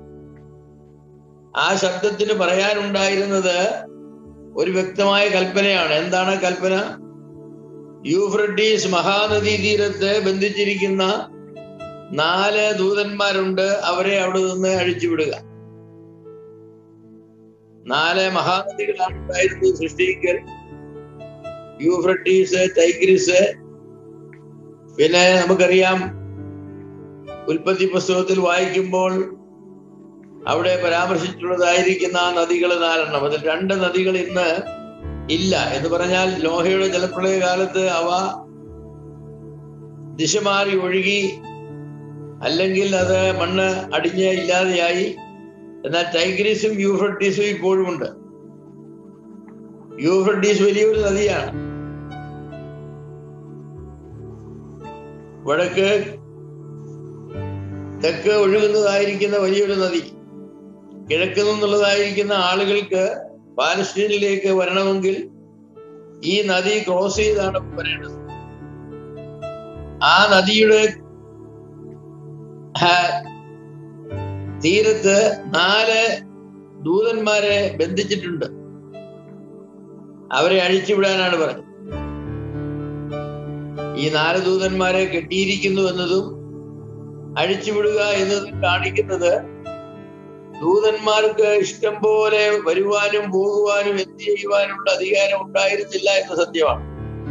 A: ആ ശബ്ദത്തിന് പറയാനുണ്ടായിരുന്നത് ഒരു വ്യക്തമായ കൽപ്പനയാണ്. എന്താണ് കൽപ്പന? യൂഫ്രട്ടീസ് മഹാനദീ തീരത്ത് ബന്ധിച്ചിരിക്കുന്ന 4 ദൂതന്മാരുണ്ട്, അവരെ അവിടെ നിന്ന് അഴിച്ചുവിടുക. 4 മഹാനദികളാണ് ഉണ്ടായിരുന്നത് സൃഷ്ടിക്കൽ: യൂഫ്രട്ടീസ്, ടൈഗ്രിസ്. പിന്നെ നമുക്കറിയാം, ഉൽപ്പത്തി പുസ്തകത്തിൽ വായിക്കുമ്പോൾ അവിടെ പരാമർശിച്ചിട്ടുള്ളതായിരിക്കുന്ന ആ നദികൾ 4 അതിൽ 2 നദികൾ ഇന്ന് ഇല്ല. എന്ന് പറഞ്ഞാൽ നോഹയുടെ ജലപ്രളയ കാലത്ത് അവ ദിശ മാറി ഒഴുകി, അല്ലെങ്കിൽ അത് മണ്ണ് അടിഞ്ഞ് ഇല്ലാതെയായി. എന്നാൽ ടൈഗ്രീസും യൂഫ്രട്ടീസും ഇപ്പോഴും ഉണ്ട്. യൂഫ്രട്ടീസ് വലിയൊരു നദിയാണ്. വടക്ക് തെക്ക് ഒഴുകുന്നതായിരിക്കുന്ന വലിയൊരു നദി. കിഴക്ക് നിന്നുള്ളതായിരിക്കുന്ന ആളുകൾക്ക് പാലസ്തീനിലേക്ക് വരണമെങ്കിൽ ഈ നദി ക്രോസ് ചെയ്താണ് വരേണ്ടത്. ആ നദിയുടെ തീരത്ത് 4 ദൂതന്മാരെ ബന്ധിച്ചിട്ടുണ്ട്. അവരെ അഴിച്ചുവിടാനാണ് പറഞ്ഞത്. ഈ 4 ദൂതന്മാരെ കെട്ടിയിരിക്കുന്നു എന്നതും അഴിച്ചുവിടുക എന്നതും കാണിക്കുന്നത് ദൂതന്മാർക്ക് ഇഷ്ടം പോലെ വരുവാനും പോകുവാനും എന്ത് ചെയ്യുവാനുള്ള അധികാരം ഉണ്ടായിരുന്നില്ല എന്ന സത്യമാണ്.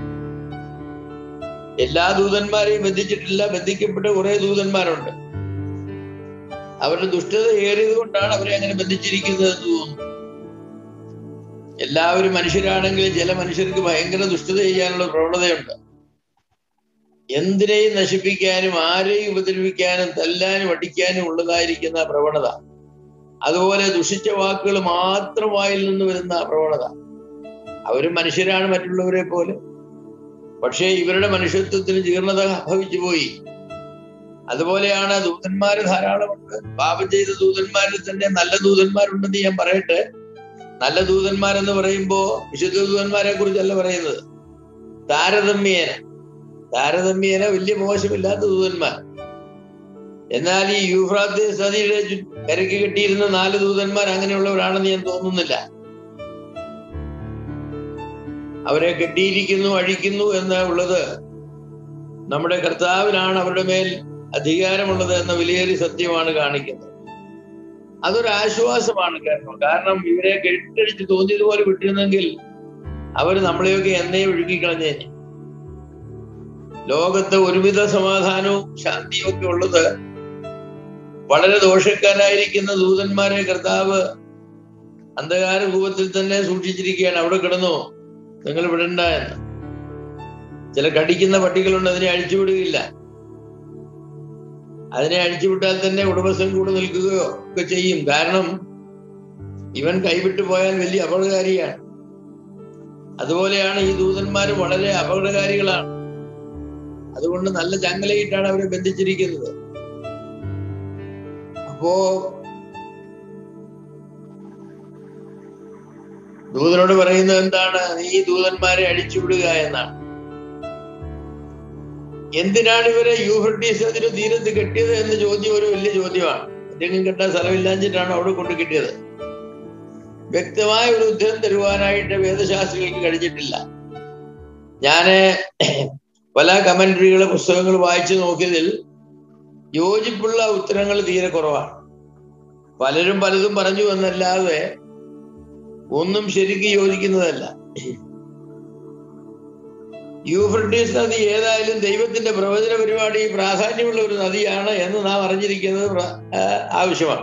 A: എല്ലാ ദൂതന്മാരെയും ബന്ധിച്ചിട്ടില്ല. ബന്ധിക്കപ്പെട്ട കുറെ ദൂതന്മാരുണ്ട്. അവരുടെ ദുഷ്ടത ഏറിയത് കൊണ്ടാണ് അവരെ അങ്ങനെ ബന്ധിച്ചിരിക്കുന്നത് എന്ന് തോന്നുന്നു. എല്ലാവരും മനുഷ്യരാണെങ്കിലും ചില മനുഷ്യർക്ക് ഭയങ്കര ദുഷ്ടത ചെയ്യാനുള്ള പ്രവണതയുണ്ട്. എന്തിനേയും നശിപ്പിക്കാനും ആരെയും ഉപദ്രവിക്കാനും തല്ലാനും അടിക്കാനും ഉള്ളതായിരിക്കുന്ന പ്രവണത. അതുപോലെ ദുഷിച്ച വാക്കുകൾ മാത്രം വായിൽ നിന്ന് വരുന്ന പ്രവണത. അവരും മനുഷ്യരാണ് മറ്റുള്ളവരെ പോലെ. പക്ഷേ ഇവരുടെ മനുഷ്യത്വത്തിന് ജീർണത ഭവിച്ചു പോയി. അതുപോലെയാണ് ദൂതന്മാര് ധാരാളമുണ്ട്. പാപം ചെയ്ത ദൂതന്മാരിൽ തന്നെ നല്ല ദൂതന്മാരുണ്ടെന്ന് ഞാൻ പറയട്ടെ. നല്ല ദൂതന്മാരെന്ന് പറയുമ്പോ വിശുദ്ധ ദൂതന്മാരെ കുറിച്ചല്ല പറയുന്നത്. താരതമ്യേന വലിയ മോശമില്ലാത്ത ദൂതന്മാർ. എന്നാൽ ഈ യൂഫ്രാത്തീസ് നദിയുടെ കരയ്ക്ക് കെട്ടിയിരുന്ന 4 ദൂതന്മാർ അങ്ങനെയുള്ളവരാണെന്ന് ഞാൻ തോന്നുന്നില്ല. അവരെ കെട്ടിയിരിക്കുന്നു, അഴിക്കുന്നു എന്ന് ഉള്ളത് നമ്മുടെ കർത്താവിനാണ് അവരുടെ മേൽ അധികാരമുള്ളത് എന്ന വിലയേറിയ സത്യമാണ് കാണിക്കുന്നത്. അതൊരു ആശ്വാസമാണ്. കാരണം ഇവരെ കെട്ടടിച്ച് തോന്നിയതുപോലെ വിട്ടിരുന്നെങ്കിൽ അവര് നമ്മളെയൊക്കെ എന്നേ ഒഴുകിക്കളഞ്ഞേ. ലോകത്ത് ഒരുവിധ സമാധാനവും ശാന്തിയും ഒക്കെ ഉള്ളത് വളരെ ദോഷക്കാരായിരിക്കുന്ന ദൂതന്മാരെ കർത്താവ് അന്ധകാര കൂപത്തിൽ തന്നെ സൂക്ഷിച്ചിരിക്കുകയാണ്. അവിടെ കിടന്നോ, നിങ്ങൾ വിടണ്ട എന്ന്. ചില കടിക്കുന്ന പട്ടികളുണ്ട്, അതിനെ അഴിച്ചുവിടുകയില്ല. അതിനെ അഴിച്ചുവിട്ടാൽ തന്നെ ഉടമസ്ഥൻ കൂടെ നിൽക്കുകയോ ഒക്കെ ചെയ്യും. കാരണം ഇവൻ കൈവിട്ടു പോയാൽ വലിയ അപകടകാരിയാണ്. അതുപോലെയാണ് ഈ ദൂതന്മാർ വളരെ അപകടകാരികളാണ്. അതുകൊണ്ട് നല്ല ചങ്ങലയിട്ടാണ് അവരെ ബന്ധിച്ചിരിക്കുന്നത്. അപ്പോ ദൂതനോട് പറയുന്നത് എന്താണ്? നീ ദൂതന്മാരെ അഴിച്ചുവിടുക എന്നാണ്. എന്തിനാണ് ഇവരെ യൂഫ്രട്ടീസ് നദിയുടെ തീരത്ത് കെട്ടിയത് എന്ന ചോദ്യം ഒരു വലിയ ചോദ്യമാണ്. എന്തെങ്കിലും കെട്ടാൻ സ്ഥലമില്ലാഞ്ഞിട്ടാണ് അവിടെ കൊണ്ട് കിട്ടിയത്. വ്യക്തമായ ഒരു ഉത്തരം തരുവാനായിട്ട് വേദശാസ്ത്രികൾക്ക് കഴിഞ്ഞിട്ടില്ല. ഞാന് പല കമന്ററികളെ പുസ്തകങ്ങൾ വായിച്ചു നോക്കിയതിൽ യോജിപ്പുള്ള ഉത്തരങ്ങൾ തീരെ കുറവാണ്. പലരും പലതും പറഞ്ഞു എന്നല്ലാതെ ഒന്നും ശരിക്കും യോജിക്കുന്നതല്ല. യൂഫ്രട്ടീസ് നദി ഏതായാലും ദൈവത്തിന്റെ പ്രവചന പരിപാടി പ്രാധാന്യമുള്ള ഒരു നദിയാണ് എന്ന് നാം അറിഞ്ഞിരിക്കുന്നത് ആവശ്യമാണ്.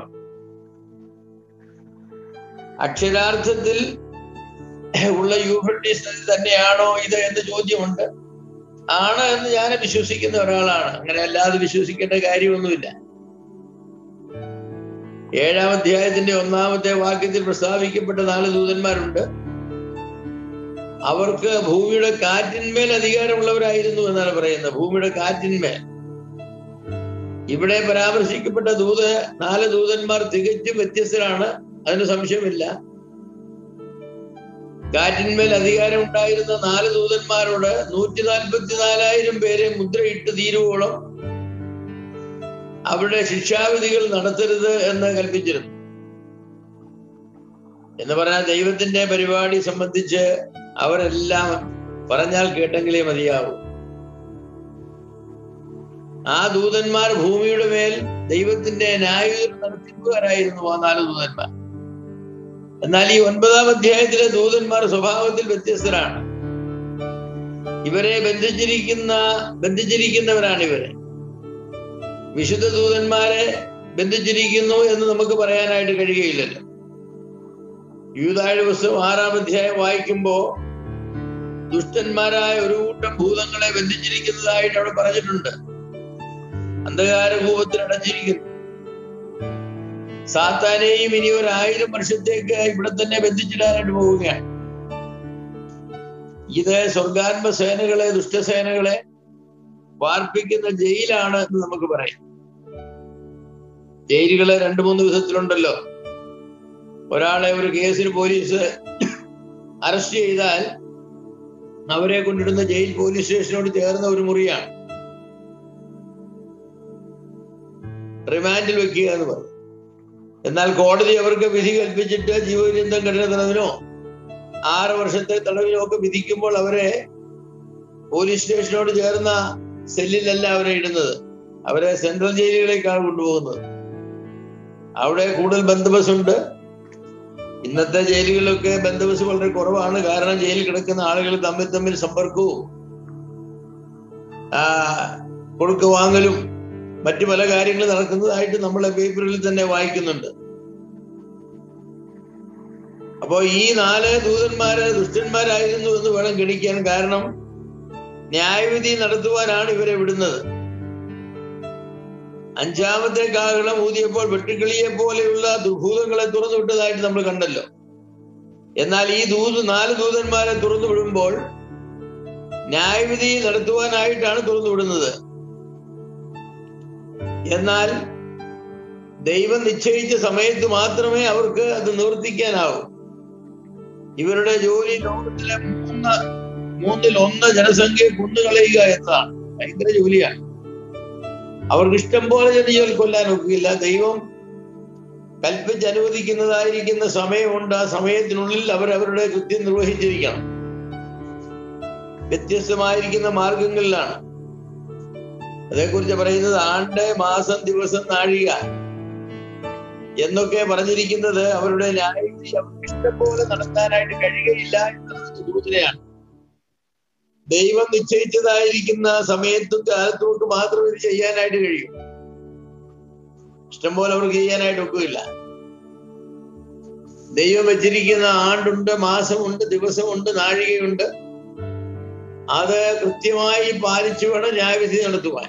A: അക്ഷരാർത്ഥത്തിൽ ഉള്ള യൂഫ്രട്ടീസ് നദി തന്നെയാണോ ഇത് എന്ന ചോദ്യമുണ്ട്. ആണ് എന്ന് ഞാൻ വിശ്വസിക്കുന്ന ഒരാളാണ്. അങ്ങനെ അല്ലാതെ വിശ്വസിക്കേണ്ട കാര്യമൊന്നുമില്ല. 7-ാം അധ്യായത്തിന്റെ 1-ാമത്തെ വാക്യത്തിൽ പ്രസ്താവിക്കപ്പെട്ട 4 ദൂതന്മാരുണ്ട്. അവർക്ക് ഭൂമിയുടെ കാറ്റിന്മേൽ അധികാരമുള്ളവരായിരുന്നു എന്നാണ് പറയുന്നത്. ഭൂമിയുടെ കാറ്റിന്മേൽ. ഇവിടെ പരാമർശിക്കപ്പെട്ട 4 ദൂതന്മാർ തികച്ചും വ്യത്യസ്തരാണ്, അതിന് സംശയമില്ല. കാറ്റിന്മേൽ അധികാരം ഉണ്ടായിരുന്ന 4 ദൂതന്മാരോട് 144,000 പേരെ മുദ്രയിട്ട് തീരുവോളം അവരുടെ ശിക്ഷാവിധികൾ നടത്തരുത് എന്ന് കൽപ്പിച്ചിരുന്നു. എന്ന് പറഞ്ഞാൽ ദൈവത്തിന്റെ പരിപാടി സംബന്ധിച്ച് അവരെല്ലാം പറഞ്ഞാൽ കേട്ടെങ്കിലേ മതിയാവൂ. ആ ദൂതന്മാർ ഭൂമിയുടെ മേൽ ദൈവത്തിന്റെ ന്യായവിധി നടത്തിപ്പുകാരായിരുന്നു ആ 4 ദൂതന്മാർ. എന്നാൽ ഈ 9-ാം അധ്യായത്തിലെ ദൂതന്മാർ സ്വഭാവത്തിൽ വ്യത്യസ്തരാണ്. ഇവരെ ബന്ധിച്ചിരിക്കുന്നവരാണ് ഇവരെ. വിശുദ്ധ ദൂതന്മാരെ ബന്ധിച്ചിരിക്കുന്നു എന്ന് നമുക്ക് പറയാനായിട്ട് കഴിയുകയില്ലല്ലോ. യൂദായുടെ പുസ്തകം 6-ാം അധ്യായം വായിക്കുമ്പോ ദുഷ്ടന്മാരായ ഒരു കൂട്ടം ഭൂതങ്ങളെ ബന്ധിച്ചിരിക്കുന്നതായിട്ട് അവിടെ പറഞ്ഞിട്ടുണ്ട്. അന്ധകാരകൂപത്തിൽ അടച്ചിരിക്കുന്നു. സാത്താനെയും ഇനി 1000 വർഷത്തേക്ക് ഇവിടെ തന്നെ ബന്ധിച്ചിടാനായിട്ട് പോവുകയാണ്. ഇത് സ്വർഗാത്മ സേനകളെ, ദുഷ്ടസേനകളെ പാർപ്പിക്കുന്ന ജയിലാണ് എന്ന് നമുക്ക് പറയാം. ജയിലുകള് 2-3 വിധത്തിലുണ്ടല്ലോ. ഒരാളെ ഒരു കേസിന് പോലീസ് അറസ്റ്റ് ചെയ്താൽ അവരെ കൊണ്ടിടുന്ന ജയിൽ പോലീസ് സ്റ്റേഷനോട് ചേർന്ന ഒരു മുറിയാണ്. റിമാൻഡിൽ വെക്കുക എന്ന് പറയും. എന്നാൽ കോടതി അവർക്ക് വിധി കൽപ്പിച്ചിട്ട് ജീവപര്യന്തം കഠിന തടവിനോ 6 വർഷത്തെ തടവിനോ ഒക്കെ വിധിക്കുമ്പോൾ അവരെ പോലീസ് സ്റ്റേഷനോട് ചേർന്ന സെല്ലിലല്ല അവരെ ഇടുന്നത്. അവരെ സെൻട്രൽ ജയിലുകളിലേക്കാണ് കൊണ്ടുപോകുന്നത്. അവിടെ കൂടുതൽ ബന്ദോബസ്തുണ്ട്. ഇന്നത്തെ ജയിലുകളിലൊക്കെ ബന്ദോബസ്ത് വളരെ കുറവാണ്. കാരണം ജയിലിൽ കിടക്കുന്ന ആളുകൾ തമ്മിൽ സമ്പർക്കവും കൊടുക്ക വാങ്ങലും മറ്റു പല കാര്യങ്ങൾ നടക്കുന്നതായിട്ട് നമ്മളെ പേപ്പറിൽ തന്നെ വായിക്കുന്നുണ്ട്. അപ്പോ ഈ 4 ദൂതന്മാര് ദുഷ്ടന്മാരായിരുന്നു എന്ന് വേണം ഗണിക്കാൻ. കാരണം ന്യായവിധി നടത്തുവാനാണ് ഇവരെ വിടുന്നത്. 5-ാമത്തെ കാഹളം ഊതിയപ്പോൾ വെട്ടുക്കിളിയെ പോലെയുള്ള ദുർഭൂതങ്ങളെ തുറന്നു വിട്ടതായിട്ട് നമ്മൾ കണ്ടല്ലോ. എന്നാൽ ഈ 4 ദൂതന്മാരെ തുറന്നു വിടുമ്പോൾ ന്യായവിധി നടത്തുവാനായിട്ടാണ് തുറന്നു വിടുന്നത്. എന്നാൽ ദൈവം നിശ്ചയിച്ച സമയത്ത് മാത്രമേ അവർക്ക് അത് നിവർത്തിക്കാനാവൂ. ഇവരുടെ ജോലി ലോകത്തിലെ 3-1 ജനസംഖ്യയെ കൊന്നുകളയുക എന്നതാണ്. ഭയങ്കര ജോലിയാണ്. അവർക്ക് ഇഷ്ടം പോലെ ജനങ്ങൾ കൊല്ലാൻ ഒക്കില്ല. ദൈവം കൽപ്പിച്ച് അനുവദിക്കുന്നതായിരിക്കുന്ന സമയമുണ്ട്. ആ സമയത്തിനുള്ളിൽ അവരവരുടെ കൃത്യം നിർവഹിച്ചിരിക്കണം. വ്യത്യസ്തമായിരിക്കുന്ന മാർഗങ്ങളിലാണ്. അതേക്കുറിച്ച് പറയുന്നത് ആണ്ട്, മാസം, ദിവസം, നാഴിക എന്നൊക്കെ പറഞ്ഞിരിക്കുന്നത് അവരുടെ ന്യായവിധി അവർക്ക് ഇഷ്ടം പോലെ നടത്താനായിട്ട് കഴിയുകയില്ല എന്നുള്ളത് സൂചനയാണ്. ദൈവം നിശ്ചയിച്ചതായിരിക്കുന്ന സമയത്തും കാലത്തും മാത്രമേ ഇത് ചെയ്യാനായിട്ട് കഴിയൂ. ഇഷ്ടംപോലെ അവർക്ക് ചെയ്യാനായിട്ട് ഒക്കില്ല. ദൈവം വെച്ചിരിക്കുന്ന ആണ്ടുണ്ട്, മാസമുണ്ട്, ദിവസമുണ്ട്, നാഴികയുണ്ട്. അത് കൃത്യമായി പാലിച്ചു വേണം ന്യായവിധി നടത്തുവാൻ.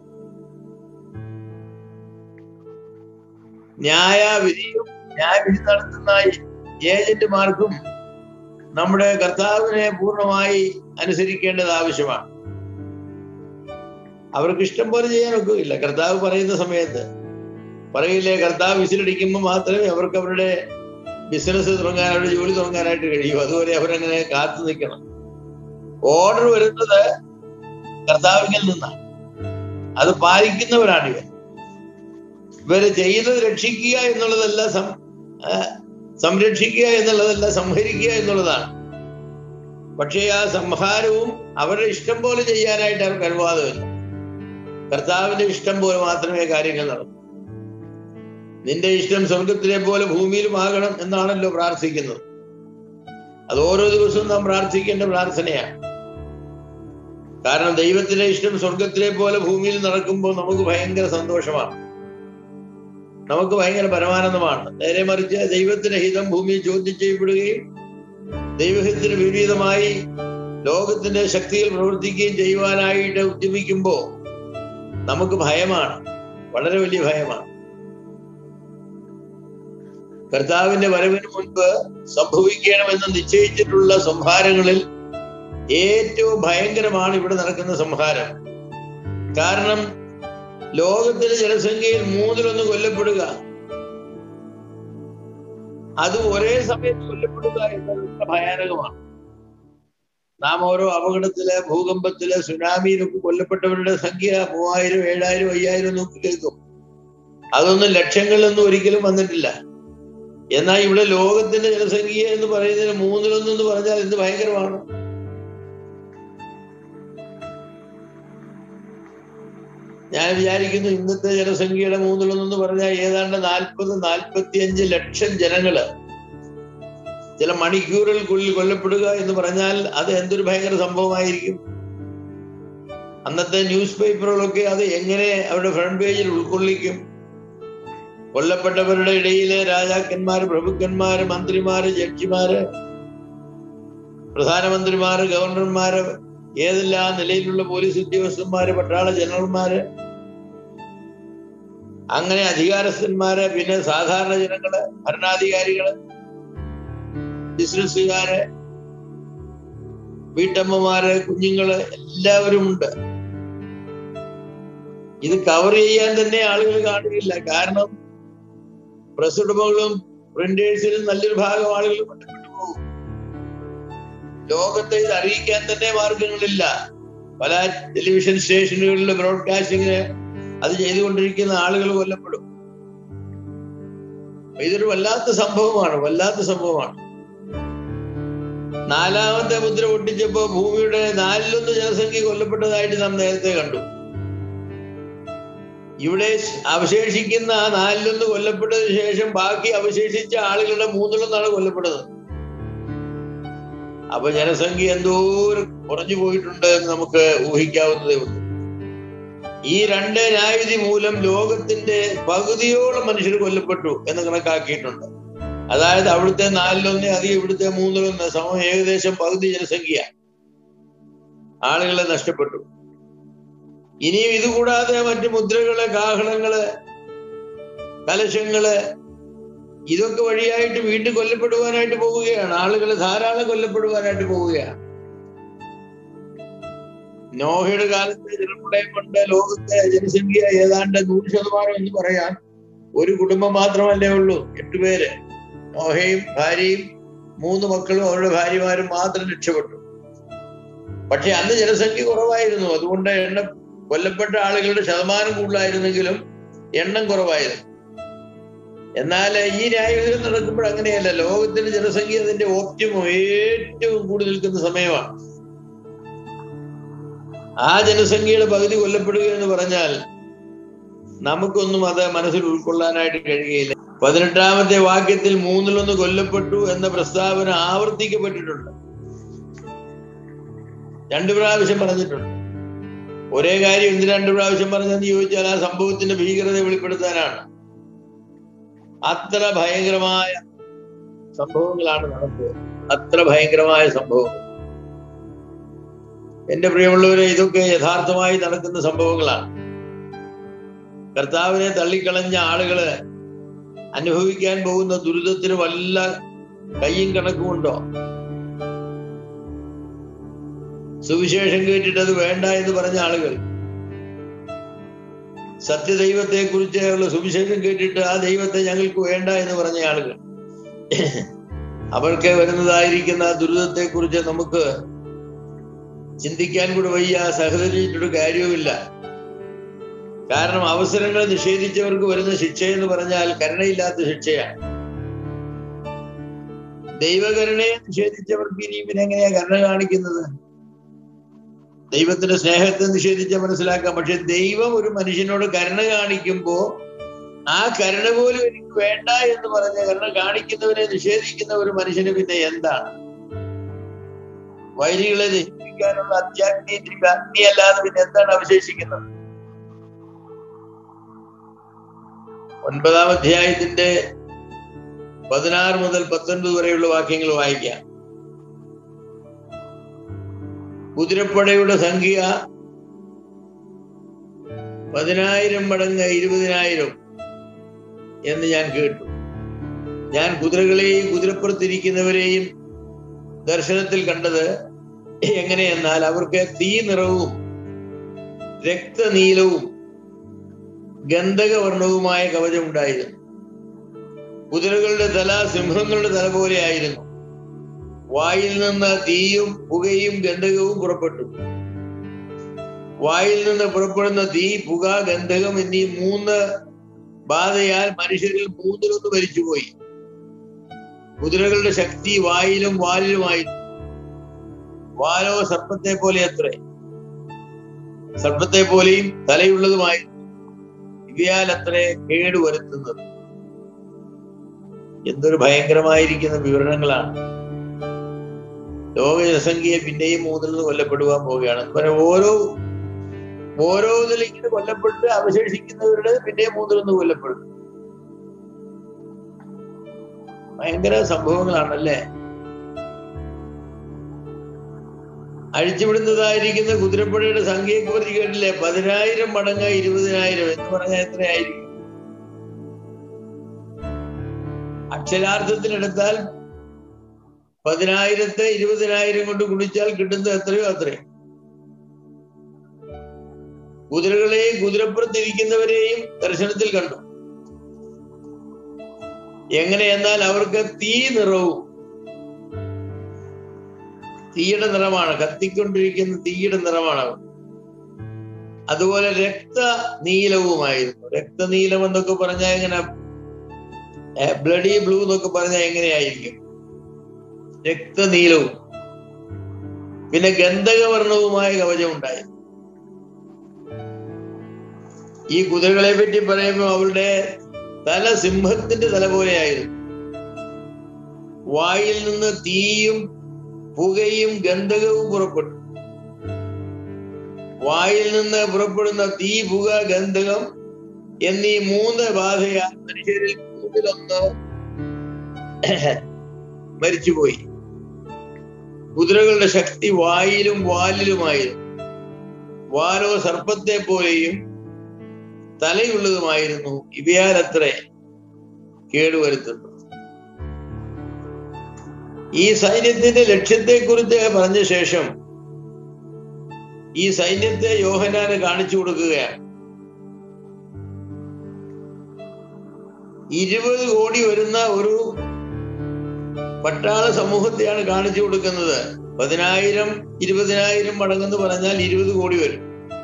A: ന്യായവിധി നടത്തുന്ന ഏജന്റുമാർക്കും നമ്മുടെ കർത്താവിനെ പൂർണ്ണമായി അനുസരിക്കേണ്ടത് ആവശ്യമാണ്. അവർക്ക് ഇഷ്ടം പോലെ ചെയ്യാൻ ഒക്കില്ല. കർത്താവ് പറയുന്ന സമയത്ത് പറയില്ലേ, കർത്താവ് വിസിലടിക്കുമ്പോൾ മാത്രമേ അവർക്ക് അവരുടെ ബിസിനസ് തുടങ്ങാൻ, അവരുടെ ജോലി തുടങ്ങാനായിട്ട് കഴിയൂ. അതുവരെ അവരങ്ങനെ കാത്തു നിൽക്കണം. ഓർഡർ വരുന്നത് കർത്താവിൽ നിന്നാണ്. അത് പാലിക്കുന്നവരാണ് ഇവര് ചെയ്യുന്നത്. രക്ഷിക്കുക എന്നുള്ളതല്ല, സംരക്ഷിക്കുക എന്നുള്ളതല്ല, സംഹരിക്കുക എന്നുള്ളതാണ്. പക്ഷേ ആ സംഹാരവും അവരുടെ ഇഷ്ടം പോലെ ചെയ്യാനായിട്ട് അവർക്ക് അനുവാദമില്ല. കർത്താവിന്റെ ഇഷ്ടം പോലെ മാത്രമേ കാര്യങ്ങൾ നടക്കൂ. നിന്റെ ഇഷ്ടം സ്വർഗത്തിലെ പോലെ ഭൂമിയിലും ആകണം എന്നാണല്ലോ പ്രാർത്ഥിക്കുന്നത്. അത് ഓരോ ദിവസവും നാം പ്രാർത്ഥിക്കേണ്ട പ്രാർത്ഥനയാണ്. കാരണം ദൈവത്തിന്റെ ഇഷ്ടം സ്വർഗത്തിലെ പോലെ ഭൂമിയിൽ നടക്കുമ്പോൾ നമുക്ക് ഭയങ്കര സന്തോഷമാണ്, നമുക്ക് ഭയങ്കര പരമാനന്ദമാണ്. നേരെ മറിച്ച് ദൈവത്തിന്റെ ഹിതം ഭൂമിയിൽ ചോദ്യം ചെയ്യപ്പെടുകയും ദൈവഹിതത്തിന് വിപരീതമായി ലോകത്തിന്റെ ശക്തിയിൽ പ്രവർത്തിക്കുകയും ചെയ്യുവാനായിട്ട് ഉദ്യമിക്കുമ്പോൾ നമുക്ക് ഭയമാണ്, വളരെ വലിയ ഭയമാണ്. കർത്താവിന്റെ വരവിന് മുൻപ് സംഭവിക്കണമെന്ന് നിശ്ചയിച്ചിട്ടുള്ള സംഹാരങ്ങളിൽ ഏറ്റവും ഭയങ്കരമാണ് ഇവിടെ നടക്കുന്ന സംഹാരം. കാരണം ലോകത്തിലെ ജനസംഖ്യയിൽ 1/3 കൊല്ലപ്പെടുക, അത് ഒരേ സമയത്ത് കൊല്ലപ്പെടുക എന്നത് ഭയാനകമാണ്. നാം ഓരോ അപകടത്തില്, ഭൂകമ്പത്തില്, സുനാമിയിലൊക്കെ കൊല്ലപ്പെട്ടവരുടെ സംഖ്യ 3000, 7000, 5000 നോക്കി കേൾക്കും. അതൊന്നും ലക്ഷങ്ങളിലൊന്നും ഒരിക്കലും വന്നിട്ടില്ല. എന്നാൽ ഇവിടെ ലോകത്തിന്റെ ജനസംഖ്യ എന്ന് പറയുന്നതിന് 1/3 എന്ന് പറഞ്ഞാൽ എന്ത് ഭയങ്കരമാണ്. ഞാൻ വിചാരിക്കുന്നു ഇന്നത്തെ ജനസംഖ്യയുടെ 1/3 പറഞ്ഞാൽ ഏതാണ്ട് 40-45 ലക്ഷം ജനങ്ങള് ചില മണിക്കൂറുകൾക്കുള്ളിൽ കൊല്ലപ്പെടുക എന്ന് പറഞ്ഞാൽ അത് എന്തൊരു ഭയങ്കര സംഭവമായിരിക്കും. അന്നത്തെ ന്യൂസ് പേപ്പറുകളൊക്കെ അത് എങ്ങനെ അവരുടെ ഫ്രണ്ട് പേജിൽ ഉൾക്കൊള്ളിക്കും? കൊല്ലപ്പെട്ടവരുടെ ഇടയിലെ രാജാക്കന്മാര്, പ്രഭുക്കന്മാര്, മന്ത്രിമാര്, ജഡ്ജിമാര്, പ്രധാനമന്ത്രിമാര്, ഗവർണർമാര്, ഏതെല്ലാം നിലയിലുള്ള പോലീസ് ഉദ്യോഗസ്ഥന്മാര്, പട്ടാള ജനറൽമാര്, അങ്ങനെ അധികാരസ്ഥന്മാര്, പിന്നെ സാധാരണ ജനങ്ങള്, ഭരണാധികാരികള്, ബിസിനസ്സുകാര്, വീട്ടമ്മമാര്, കുഞ്ഞുങ്ങള്, എല്ലാവരും ഉണ്ട്. ഇത് കവർ ചെയ്യാൻ തന്നെ ആളുകൾ കാണുകയില്ല. കാരണം പ്രസ് ഉടമകളും പ്രിന്റേഴ്സിലും നല്ലൊരു ഭാഗം ആളുകൾ കൊല്ലപ്പെട്ടു പോകും. ലോകത്തെ ഇത് അറിയിക്കാൻ തന്നെ മാർഗങ്ങളില്ല. പല ടെലിവിഷൻ സ്റ്റേഷനുകളിലെ ബ്രോഡ്കാസ്റ്റിങ്ങിന് അത് ചെയ്തുകൊണ്ടിരിക്കുന്ന ആളുകൾ കൊല്ലപ്പെടും. ഇതൊരു വല്ലാത്ത സംഭവമാണ്. 4ാമത്തെ മുദ്ര പൊട്ടിച്ചപ്പോ ഭൂമിയുടെ 1/4 ജനസംഖ്യ കൊല്ലപ്പെട്ടതായിട്ട് നാം നേരത്തെ കണ്ടു. ഇവിടെ അവശേഷിക്കുന്ന 1/4 കൊല്ലപ്പെട്ടതിന് ശേഷം ബാക്കി അവശേഷിച്ച ആളുകളുടെ 3/1 കൊല്ലപ്പെടുന്നത്. അപ്പൊ ജനസംഖ്യ എന്തോരം കുറഞ്ഞു പോയിട്ടുണ്ട് എന്ന് നമുക്ക് ഊഹിക്കാവുന്നതേ ഉള്ളൂ. ഈ 2 ന്യായവിധി മൂലം ലോകത്തിന്റെ പകുതിയോളം മനുഷ്യർ കൊല്ലപ്പെട്ടു എന്ന് കണക്കാക്കിയിട്ടുണ്ട്. അതായത് അവിടുത്തെ 4/1 അധികം ഇവിടുത്തെ 3/1 സമം ഏകദേശം പകുതി ജനസംഖ്യ ആളുകളെ നഷ്ടപ്പെട്ടു. ഇനിയും ഇതുകൂടാതെ മറ്റു മുദ്രകള്, കാഹളങ്ങള്, കലശങ്ങള്, ഇതൊക്കെ വഴിയായിട്ട് വീണ്ടും കൊല്ലപ്പെടുവാനായിട്ട് പോവുകയാണ്. ആളുകൾ ധാരാളം കൊല്ലപ്പെടുവാനായിട്ട് പോവുകയാണ്. നോഹയുടെ കാലത്തെ ജലപ്രളയം കൊണ്ട് ലോകത്തെ ജനസംഖ്യ ഏതാണ്ട് 100% എന്ന് പറയാൻ ഒരു കുടുംബം മാത്രമല്ലേ ഉള്ളൂ. 8 പേര്, നോഹയും ഭാര്യയും 3 മക്കളും അവരുടെ ഭാര്യമാരും മാത്രം രക്ഷപ്പെട്ടു. പക്ഷെ അന്ന് ജനസംഖ്യ കുറവായിരുന്നു. അതുകൊണ്ട് കൊല്ലപ്പെട്ട ആളുകളുടെ ശതമാനം കൂടുതലായിരുന്നെങ്കിലും എണ്ണം കുറവായിരുന്നു. എന്നാൽ ഈ ന്യായവിധികൾ നടക്കുമ്പോൾ അങ്ങനെയല്ല. ലോകത്തിന്റെ ജനസംഖ്യ അതിന്റെ ഓപ്റ്റിമം ഏറ്റവും കൂടുതൽ നിൽക്കുന്ന സമയമാണ്. ആ ജനസംഖ്യയുടെ പകുതി കൊല്ലപ്പെടുക എന്ന് പറഞ്ഞാൽ നമുക്കൊന്നും അത് മനസ്സിൽ ഉൾക്കൊള്ളാനായിട്ട് കഴിയുകയില്ല. 18ാമത്തെ വാക്യത്തിൽ 1/3 കൊല്ലപ്പെട്ടു എന്ന പ്രസ്താവന ആവർത്തിക്കപ്പെട്ടിട്ടുണ്ട്. 2 പ്രാവശ്യം പറഞ്ഞിട്ടുണ്ട്. ഒരേ കാര്യം എന്ത് 2 പ്രാവശ്യം പറഞ്ഞെന്ന് ചോദിച്ചാൽ ആ സംഭവത്തിന്റെ ഭീകരത വെളിപ്പെടുത്താനാണ്. അത്ര ഭയങ്കരമായ സംഭവങ്ങളാണ് നടന്നത്. അത്ര ഭയങ്കരമായ സംഭവങ്ങൾ. എന്റെ പ്രിയമുള്ളവരെ, ഇതൊക്കെ യഥാർത്ഥമായി നടക്കുന്ന സംഭവങ്ങളാണ്. കർത്താവിനെ തള്ളിക്കളഞ്ഞ ആളുകള് അനുഭവിക്കാൻ പോകുന്ന ദുരിതത്തിന് വല്ല കയ്യും കണക്കുമുണ്ടോ? സുവിശേഷം കേട്ടിട്ട് അത് വേണ്ട എന്ന് പറഞ്ഞ ആളുകൾ, സത്യദൈവത്തെ കുറിച്ചുള്ള സുവിശേഷം കേട്ടിട്ട് ആ ദൈവത്തെ ഞങ്ങൾക്ക് വേണ്ട എന്ന് പറഞ്ഞ ആളുകൾ, അവർക്ക് വരുന്നതായിരിക്കുന്ന ദുരിതത്തെ കുറിച്ച് നമുക്ക് ചിന്തിക്കാൻ കൂടെ വയ്യ. സഹകരിച്ചിട്ടൊരു കാര്യവുമില്ല. കാരണം അവസരങ്ങൾ നിഷേധിച്ചവർക്ക് വരുന്ന ശിക്ഷ എന്ന് പറഞ്ഞാൽ കരുണയില്ലാത്ത ശിക്ഷയാണ്. ദൈവകരുണയെ നിഷേധിച്ചവർക്ക് ഇനി പിന്നെ എങ്ങനെയാ കരുണ കാണിക്കുന്നത്? ദൈവത്തിന്റെ സ്നേഹത്തെ നിഷേധിച്ച മനസ്സിലാക്കാം. പക്ഷെ ദൈവം ഒരു മനുഷ്യനോട് കരുണ കാണിക്കുമ്പോ ആ കരുണ പോലും എനിക്ക് വേണ്ട എന്ന് പറഞ്ഞ കരുണ കാണിക്കുന്നവനെ നിഷേധിക്കുന്ന ഒരു മനുഷ്യന് പിന്നെ എന്താണ്? വൈരികളെ ദഹിപ്പിക്കാനുള്ള അഗ്നിയല്ലാതെ പിന്നെ എന്താണ് അവശേഷിക്കുന്നത്? 9ാം അധ്യായത്തിന്റെ 16 മുതൽ 19 വരെയുള്ള വാക്യങ്ങൾ വായിക്കാം. കുതിരപ്പടയുടെ സംഖ്യ 10,000 മടങ്ങ് 20,000 എന്ന് ഞാൻ കേട്ടു. ഞാൻ കുതിരകളെയും കുതിരപ്പുറത്തിരിക്കുന്നവരെയും ദർശനത്തിൽ കണ്ടത് എങ്ങനെയെന്നാൽ അവർക്ക് തീ നിറവും രക്തനീലവും ഗന്ധകവർണവുമായ കവചം ഉണ്ടായിരുന്നു. കുതിരകളുടെ തല സിംഹങ്ങളുടെ തല പോലെ ആയിരുന്നു. വായിൽ നിന്ന് തീയും പുകയും ഗന്ധകവും പുറപ്പെട്ടു. വായിൽ നിന്ന് പുറപ്പെടുന്ന തീ, പുക, ഗന്ധകം എന്നീ 3 ബാധയാൽ മനുഷ്യരിൽ 1/3 മരിച്ചുപോയി. കുതിരകളുടെ ശക്തി വായിലും വാലിലുമായിരുന്നു. വാലോ സർപ്പത്തെ പോലെ അത്രേ. സർപ്പത്തെ പോലെയും തലയുള്ളതുമായി ഇവയാൽ അത്ര കേടുവരുത്തുന്നത്. എന്തൊരു ഭയങ്കരമായിരിക്കുന്ന വിവരണങ്ങളാണ്. ലോക ജനസംഖ്യയെ പിന്നെയും 3 കൊല്ലപ്പെടുവാൻ പോവുകയാണ്. ഓരോ ഇതിലേക്ക് കൊല്ലപ്പെട്ട് അവശേഷിക്കുന്നവരുടെ പിന്നെയും 3 കൊല്ലപ്പെടും. ഭയങ്കര സംഭവങ്ങളാണല്ലേ. അഴിച്ചുവിടുന്നതായിരിക്കുന്ന കുതിരപ്പടയുടെ സംഖ്യയെ കുറിച്ച് കേട്ടില്ലേ? 10,000 മടങ്ങ് 20,000 എന്ന് പറഞ്ഞാൽ എത്രയായിരിക്കും? അക്ഷരാർത്ഥത്തിലെടുത്താൽ 10,000-ത്തെ 20,000 കൊണ്ട് ഗുണിച്ചാൽ കിട്ടുന്നത് എത്രയോ അത്രയും. കുതിരകളെയും കുതിരപ്പുറത്തിരിക്കുന്നവരെയും ദർശനത്തിൽ കണ്ടു. എങ്ങനെയെന്നാൽ അവർക്ക് തീയുടെ നിറമാണ്, കത്തിക്കൊണ്ടിരിക്കുന്ന തീയുടെ നിറമാണ് അവർ. അതുപോലെ രക്തനീലവുമായിരുന്നു. രക്തനീലം എന്നൊക്കെ പറഞ്ഞാൽ എങ്ങനെ? ബ്ലഡി ബ്ലൂ എന്നൊക്കെ പറഞ്ഞാൽ എങ്ങനെയായിരിക്കും? രക്തനീലവും. പിന്നെ ഗന്ധകവർണവുമായ കവചം ഉണ്ടായിരുന്നു. ഈ കുതിരകളെ പറ്റി പറയുമ്പോൾ അവളുടെ തല സിംഹത്തിന്റെ തല പോലെയായിരുന്നു. വായിൽ നിന്ന് തീയും പുകയും ഗന്ധകവും പുറപ്പെട്ടു. വായിൽ നിന്ന് പുറപ്പെടുന്ന തീ, പുക, ഗന്ധകം എന്നീ 3 ബാധയാൽ മനുഷ്യരിൽ 3-1 മരിച്ചുപോയി. കുതിരകളുടെ ശക്തി വായിലും വാലിലുമായിരുന്നു. വാലോ സർപ്പത്തെ പോലെയും തലയുള്ളതുമായിരുന്നു. ഇവയാൽ അത്ര കേടുവരുത്തുന്നു. ഈ സൈന്യത്തിന്റെ ലക്ഷ്യത്തെ കുറിച്ച് പറഞ്ഞ ശേഷം ഈ സൈന്യത്തെ യോഹന്നാന് കാണിച്ചു കൊടുക്കുകയാണ്. 20 കോടി വരുന്ന ഒരു പട്ടാള സമൂഹത്തെയാണ് കാണിച്ചു കൊടുക്കുന്നത്. 10,000 20,000 മടങ്ങെന്ന് പറഞ്ഞാൽ 20 കോടി വരും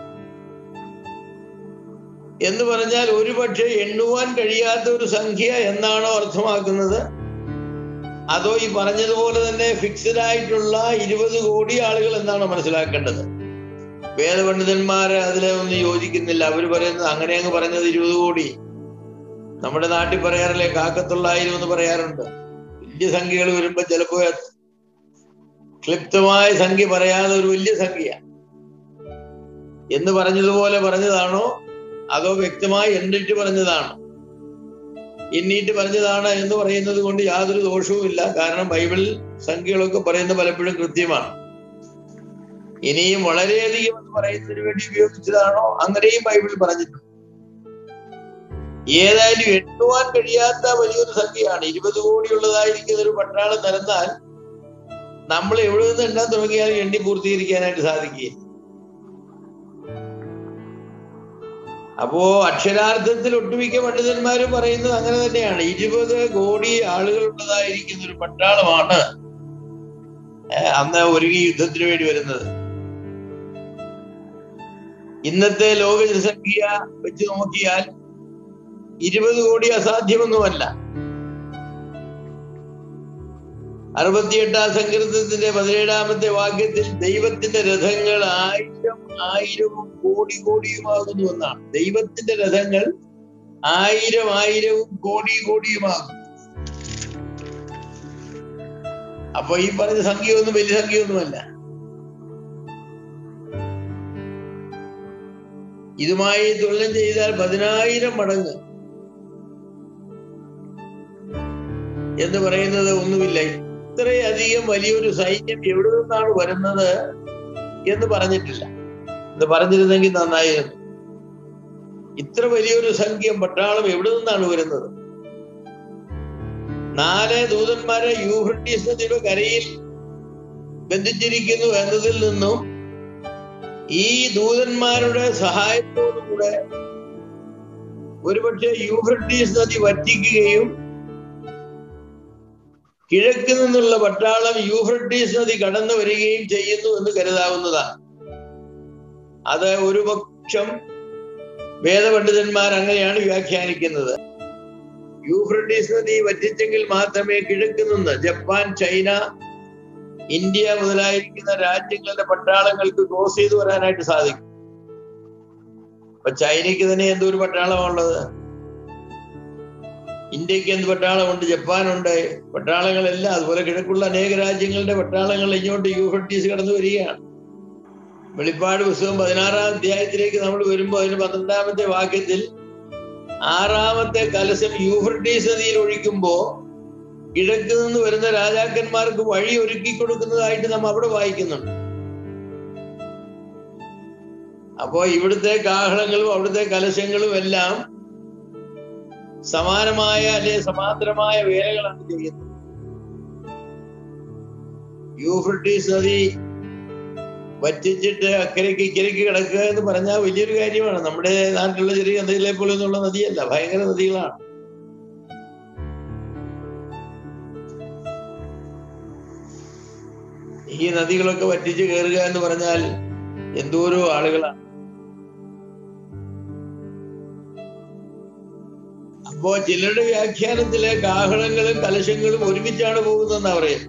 A: എന്ന് പറഞ്ഞാൽ ഒരുപക്ഷെ എണ്ണുവാൻ കഴിയാത്ത ഒരു സംഖ്യ എന്നാണോ അർത്ഥമാക്കുന്നത്? അതോ ഈ പറഞ്ഞതുപോലെ തന്നെ ഫിക്സഡ് ആയിട്ടുള്ള 20 കോടി ആളുകൾ എന്നാണ് മനസ്സിലാക്കേണ്ടത്? വേദപണ്ഡിതന്മാര് അതിലെ ഒന്നും യോജിക്കുന്നില്ല. അവര് പറയുന്നത് അങ്ങനെ അങ്ങ് പറഞ്ഞത് 20 കോടി. നമ്മുടെ നാട്ടിൽ പറയാറില്ലേ, 1,000 എന്ന് പറയാറുണ്ട്. വലിയ സംഖ്യകൾ വരുമ്പോ ചിലപ്പോ ക്ലിപ്തമായ സംഖ്യ പറയാതെ ഒരു വലിയ സംഖ്യ എന്ന് പറഞ്ഞതുപോലെ പറഞ്ഞതാണോ അതോ വ്യക്തമായി എണ്ണിട്ട് പറഞ്ഞതാണോ? എണ്ണീട്ട് പറഞ്ഞതാണ് എന്ന് പറയുന്നത് കൊണ്ട് യാതൊരു ദോഷവുമില്ല. കാരണം ബൈബിളിൽ സംഖ്യകളൊക്കെ പറയുന്ന പലപ്പോഴും കൃത്യമാണ്. ഇനിയും വളരെയധികം എന്ന് പറയുന്നതിന് വേണ്ടി ഉപയോഗിച്ചതാണോ? അങ്ങനെയും ബൈബിളിൽ പറഞ്ഞിട്ടുണ്ട്. ഏതായാലും എണ്ണുവാൻ കഴിയാത്ത വലിയൊരു സംഖ്യയാണ്. 20 കോടിയുള്ളതായിരിക്കുന്ന ഒരു പട്ടാളം നിരന്നാൽ നമ്മൾ എവിടെ നിന്ന് എണ്ണാൻ തുടങ്ങിയാലും എണ്ണി പൂർത്തീകരിക്കാനായിട്ട് സാധിക്കുകയില്ല. അപ്പോ അക്ഷരാർത്ഥത്തിൽ ഒട്ടുമിക്ക പണ്ഡിതന്മാരും പറയുന്നത് അങ്ങനെ തന്നെയാണ്. 20 കോടി ആളുകളുള്ളതായിരിക്കുന്ന ഒരു പട്ടാളമാണ് അന്ന് ഒരുങ്ങി യുദ്ധത്തിന് വേണ്ടി വരുന്നത്. ഇന്നത്തെ ലോക ജനസംഖ്യ വെച്ച് നോക്കിയാൽ 20 കോടി അസാധ്യമൊന്നുമല്ല. 68 സങ്കീർത്തനത്തിന്റെ 17-ാമത്തെ വാക്യത്തിൽ ദൈവത്തിന്റെ രഥങ്ങൾ 1000 കോടിയുമാകുന്നു എന്നാണ്. ദൈവത്തിന്റെ രഥങ്ങൾ 1000 കോടിയുമാകും. അപ്പൊ ഈ പറഞ്ഞ സംഖ്യയൊന്നും വലിയ സംഖ്യയൊന്നുമല്ല. ഇതുമായി തുലനം ചെയ്താൽ 10,000 മടങ്ങ് എന്ന് പറയുന്നത് ഒന്നുമില്ല. ഇത്രയധികം വലിയൊരു സൈന്യം എവിടെ നിന്നാണ് വരുന്നത് എന്ന് പറഞ്ഞിട്ടില്ല. ഇത് പറഞ്ഞിരുന്നെങ്കിൽ നന്നായിരുന്നു. ഇത്ര വലിയൊരു സംഖ്യ പട്ടാളം എവിടെ നിന്നാണ് വരുന്നത്? 4 ദൂതന്മാരെ യൂഫ്രട്ടീസ് നദിയുടെ കരയിൽ ബന്ധിച്ചിരിക്കുന്നു എന്നതിൽ നിന്നും ഈ ദൂതന്മാരുടെ സഹായത്തോടുകൂടെ ഒരുപക്ഷെ യൂഫ്രട്ടീസ് നദി വറ്റിക്കുകയും കിഴക്ക് നിന്നുള്ള പട്ടാളം യൂഫ്രട്ടീസ് നദി കടന്നു വരികയും ചെയ്യുന്നു എന്ന് കരുതാവുന്നതാണ്. അത് ഒരു പക്ഷം വേദപണ്ഡിതന്മാർ അങ്ങനെയാണ് വ്യാഖ്യാനിക്കുന്നത്. യൂഫ്രട്ടീസ് നദി വറ്റിച്ചെങ്കിൽ മാത്രമേ കിഴക്ക് നിന്ന് ജപ്പാൻ, ചൈന, ഇന്ത്യ മുതലായിരിക്കുന്ന രാജ്യങ്ങളുടെ പട്ടാളങ്ങൾക്ക് ക്രോസ് ചെയ്തു വരാനായിട്ട് സാധിക്കും. അപ്പൊ ചൈനയ്ക്ക് തന്നെ എന്തൊരു പട്ടാളമാണുള്ളത്, ഇന്ത്യക്ക് എന്ത് പട്ടാളമുണ്ട്, ജപ്പാനുണ്ട്, പട്ടാളങ്ങളെല്ലാം. അതുപോലെ കിഴക്കുള്ള അനേക രാജ്യങ്ങളുടെ പട്ടാളങ്ങൾ ഇങ്ങോട്ട് യൂഫ്രട്ടീസ് കടന്നു വരികയാണ്. വെളിപ്പാട് പുസ്തകം 16-ാം അധ്യായത്തിലേക്ക് നമ്മൾ വരുമ്പോൾ അതിന് 12-ാമത്തെ വാക്യത്തിൽ 6-ാമത്തെ കലശം യൂഫ്രട്ടീസ് നദിയിൽ ഒഴിക്കുമ്പോ കിഴക്ക് നിന്ന് വരുന്ന രാജാക്കന്മാർക്ക് വഴി ഒരുക്കി കൊടുക്കുന്നതായിട്ട് നാം അവിടെ വായിക്കുന്നുണ്ട്. അപ്പോ ഇവിടുത്തെ കാഹളങ്ങളും അവിടുത്തെ കലശങ്ങളും എല്ലാം സമാനമായ അല്ലെ സമാന്തരമായ വേലകളാണ് ചെയ്യുന്നത്. യൂഫ്രട്ടീസ് നദി വറ്റിച്ചിട്ട് അക്കരയ്ക്ക് ഇക്കരയ്ക്ക് കിടക്കുക എന്ന് പറഞ്ഞാൽ വലിയൊരു കാര്യമാണ്. നമ്മുടെ നാട്ടിലുള്ള ചെറിയ നദികളെ പോലെ ഒന്നുള്ള നദിയല്ല, ഭയങ്കര നദികളാണ്. ഈ നദികളൊക്കെ വറ്റിച്ച് കയറുക എന്ന് പറഞ്ഞാൽ എന്തോരോ ആളുകളാണ്. അപ്പോ ചിലരുടെ വ്യാഖ്യാനത്തിലെ കാഹളങ്ങളും കലശങ്ങളും ഒരുമിച്ചാണ് പോകുന്നതെന്നാ പറയുന്നത്.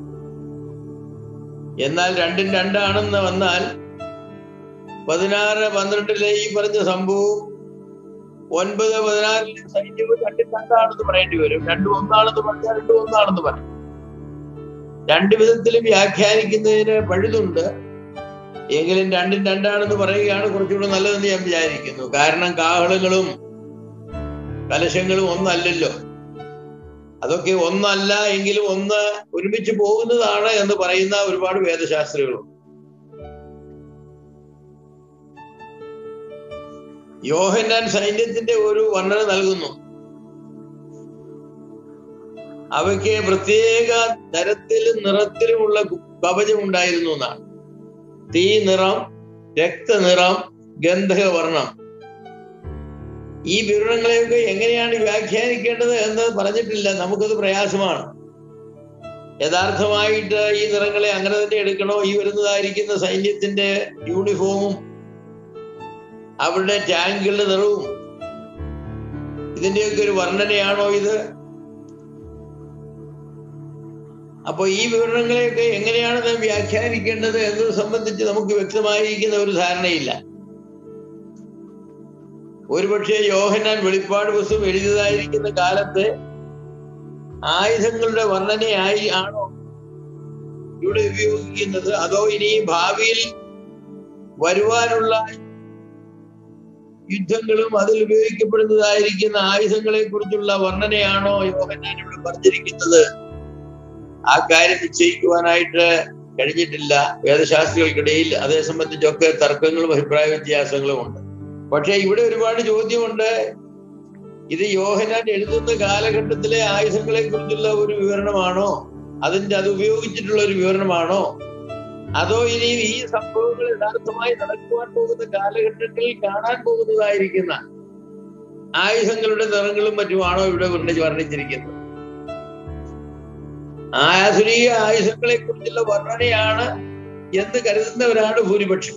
A: എന്നാൽ രണ്ടും രണ്ടാണെന്ന് വന്നാൽ 16-12 ഈ പറഞ്ഞ സംഭവവും 9-16 സൈന്യവും രണ്ടും രണ്ടാണെന്ന് പറയേണ്ടി വരും. രണ്ടും ഒന്നാണെന്ന് പറഞ്ഞാൽ രണ്ടും ഒന്നാണെന്ന് പറയും. രണ്ടു വിധത്തിലും വ്യാഖ്യാനിക്കുന്നതിന് പഴുതുണ്ട്. എങ്കിലും രണ്ടും രണ്ടാണെന്ന് പറയുകയാണ് കുറച്ചുകൂടെ നല്ലതെന്ന് ഞാൻ വിചാരിക്കുന്നു. കാരണം കാഹളങ്ങളും കലശങ്ങളും ഒന്നല്ലല്ലോ. അതൊക്കെ ഒന്നല്ല എങ്കിലും ഒന്ന് ഒരുമിച്ച് പോകുന്നതാണ് എന്ന് പറയുന്ന ഒരുപാട് വേദശാസ്ത്രികളും. യോഹന്നാൻ സൈന്യത്തിന്റെ ഒരു വർണ്ണന നൽകുന്നു. അവയ്ക്ക് പ്രത്യേക തരത്തിലും നിറത്തിലുമുള്ള കവചം ഉണ്ടായിരുന്നു എന്നാണ്. തീ നിറം, രക്തനിറം, ഗന്ധകവർണം. ഈ വിവരണങ്ങളെയൊക്കെ എങ്ങനെയാണ് വ്യാഖ്യാനിക്കേണ്ടത് എന്ന് പറഞ്ഞിട്ടില്ല. നമുക്കത് പ്രയാസമാണ്. യഥാർത്ഥമായിട്ട് ഈ നിറങ്ങളെ അങ്ങനെ തന്നെ എടുക്കണോ? ഈ വരുന്നതായിരിക്കുന്ന സൈന്യത്തിന്റെ യൂണിഫോമും അവരുടെ ടാങ്കുകളുടെ നിറവും ഇതിന്റെയൊക്കെ ഒരു വർണ്ണനയാണോ ഇത്? അപ്പൊ ഈ വിവരണങ്ങളെയൊക്കെ എങ്ങനെയാണ് നാം വ്യാഖ്യാനിക്കേണ്ടത് എന്നത് സംബന്ധിച്ച് നമുക്ക് വ്യക്തമായിരിക്കുന്ന ഒരു ധാരണയില്ല. ഒരുപക്ഷെ യോഹന്നാൻ വെളിപ്പാട് പുസ്തകം എഴുതിയതായിരിക്കുന്ന കാലത്ത് ആയുധങ്ങളുടെ വർണ്ണനയായി ആണോ ഇവിടെ ഉപയോഗിക്കുന്നത്? അതോ ഇനി ഭാവിയിൽ വരുവാനുള്ള യുദ്ധങ്ങളും അതിൽ ഉപയോഗിക്കപ്പെടുന്നതായിരിക്കുന്ന ആയുധങ്ങളെ കുറിച്ചുള്ള വർണ്ണനയാണോ യോഹന്നാൻ ഇവിടെ പറഞ്ഞിരിക്കുന്നത്? ആ കാര്യം നിശ്ചയിക്കുവാനായിട്ട് കഴിഞ്ഞിട്ടില്ല. വേദശാസ്ത്രികൾക്കിടയിൽ അതേ സംബന്ധിച്ചൊക്കെ തർക്കങ്ങളും അഭിപ്രായ വ്യത്യാസങ്ങളും ഉണ്ട്. പക്ഷെ ഇവിടെ ഒരുപാട് ചോദ്യമുണ്ട്. ഇത് യോഹന്നാൻ എഴുതുന്ന കാലഘട്ടത്തിലെ ആയുധങ്ങളെ കുറിച്ചുള്ള ഒരു വിവരണമാണോ? അത് ഉപയോഗിച്ചിട്ടുള്ള ഒരു വിവരണമാണോ? അതോ ഇനി ഈ സംഭവങ്ങൾ യഥാർത്ഥമായി നടക്കുവാൻ പോകുന്ന കാലഘട്ടങ്ങളിൽ കാണാൻ പോകുന്നതായിരിക്കുന്ന ആയുധങ്ങളുടെ നിറങ്ങളും മറ്റുമാണോ ഇവിടെ വർണ്ണിച്ചിരിക്കുന്നത്? ആധുനിക ആയുധങ്ങളെ കുറിച്ചുള്ള വർണ്ണനയാണ് എന്ന് കരുതുന്നവരാണ് ഭൂരിപക്ഷം.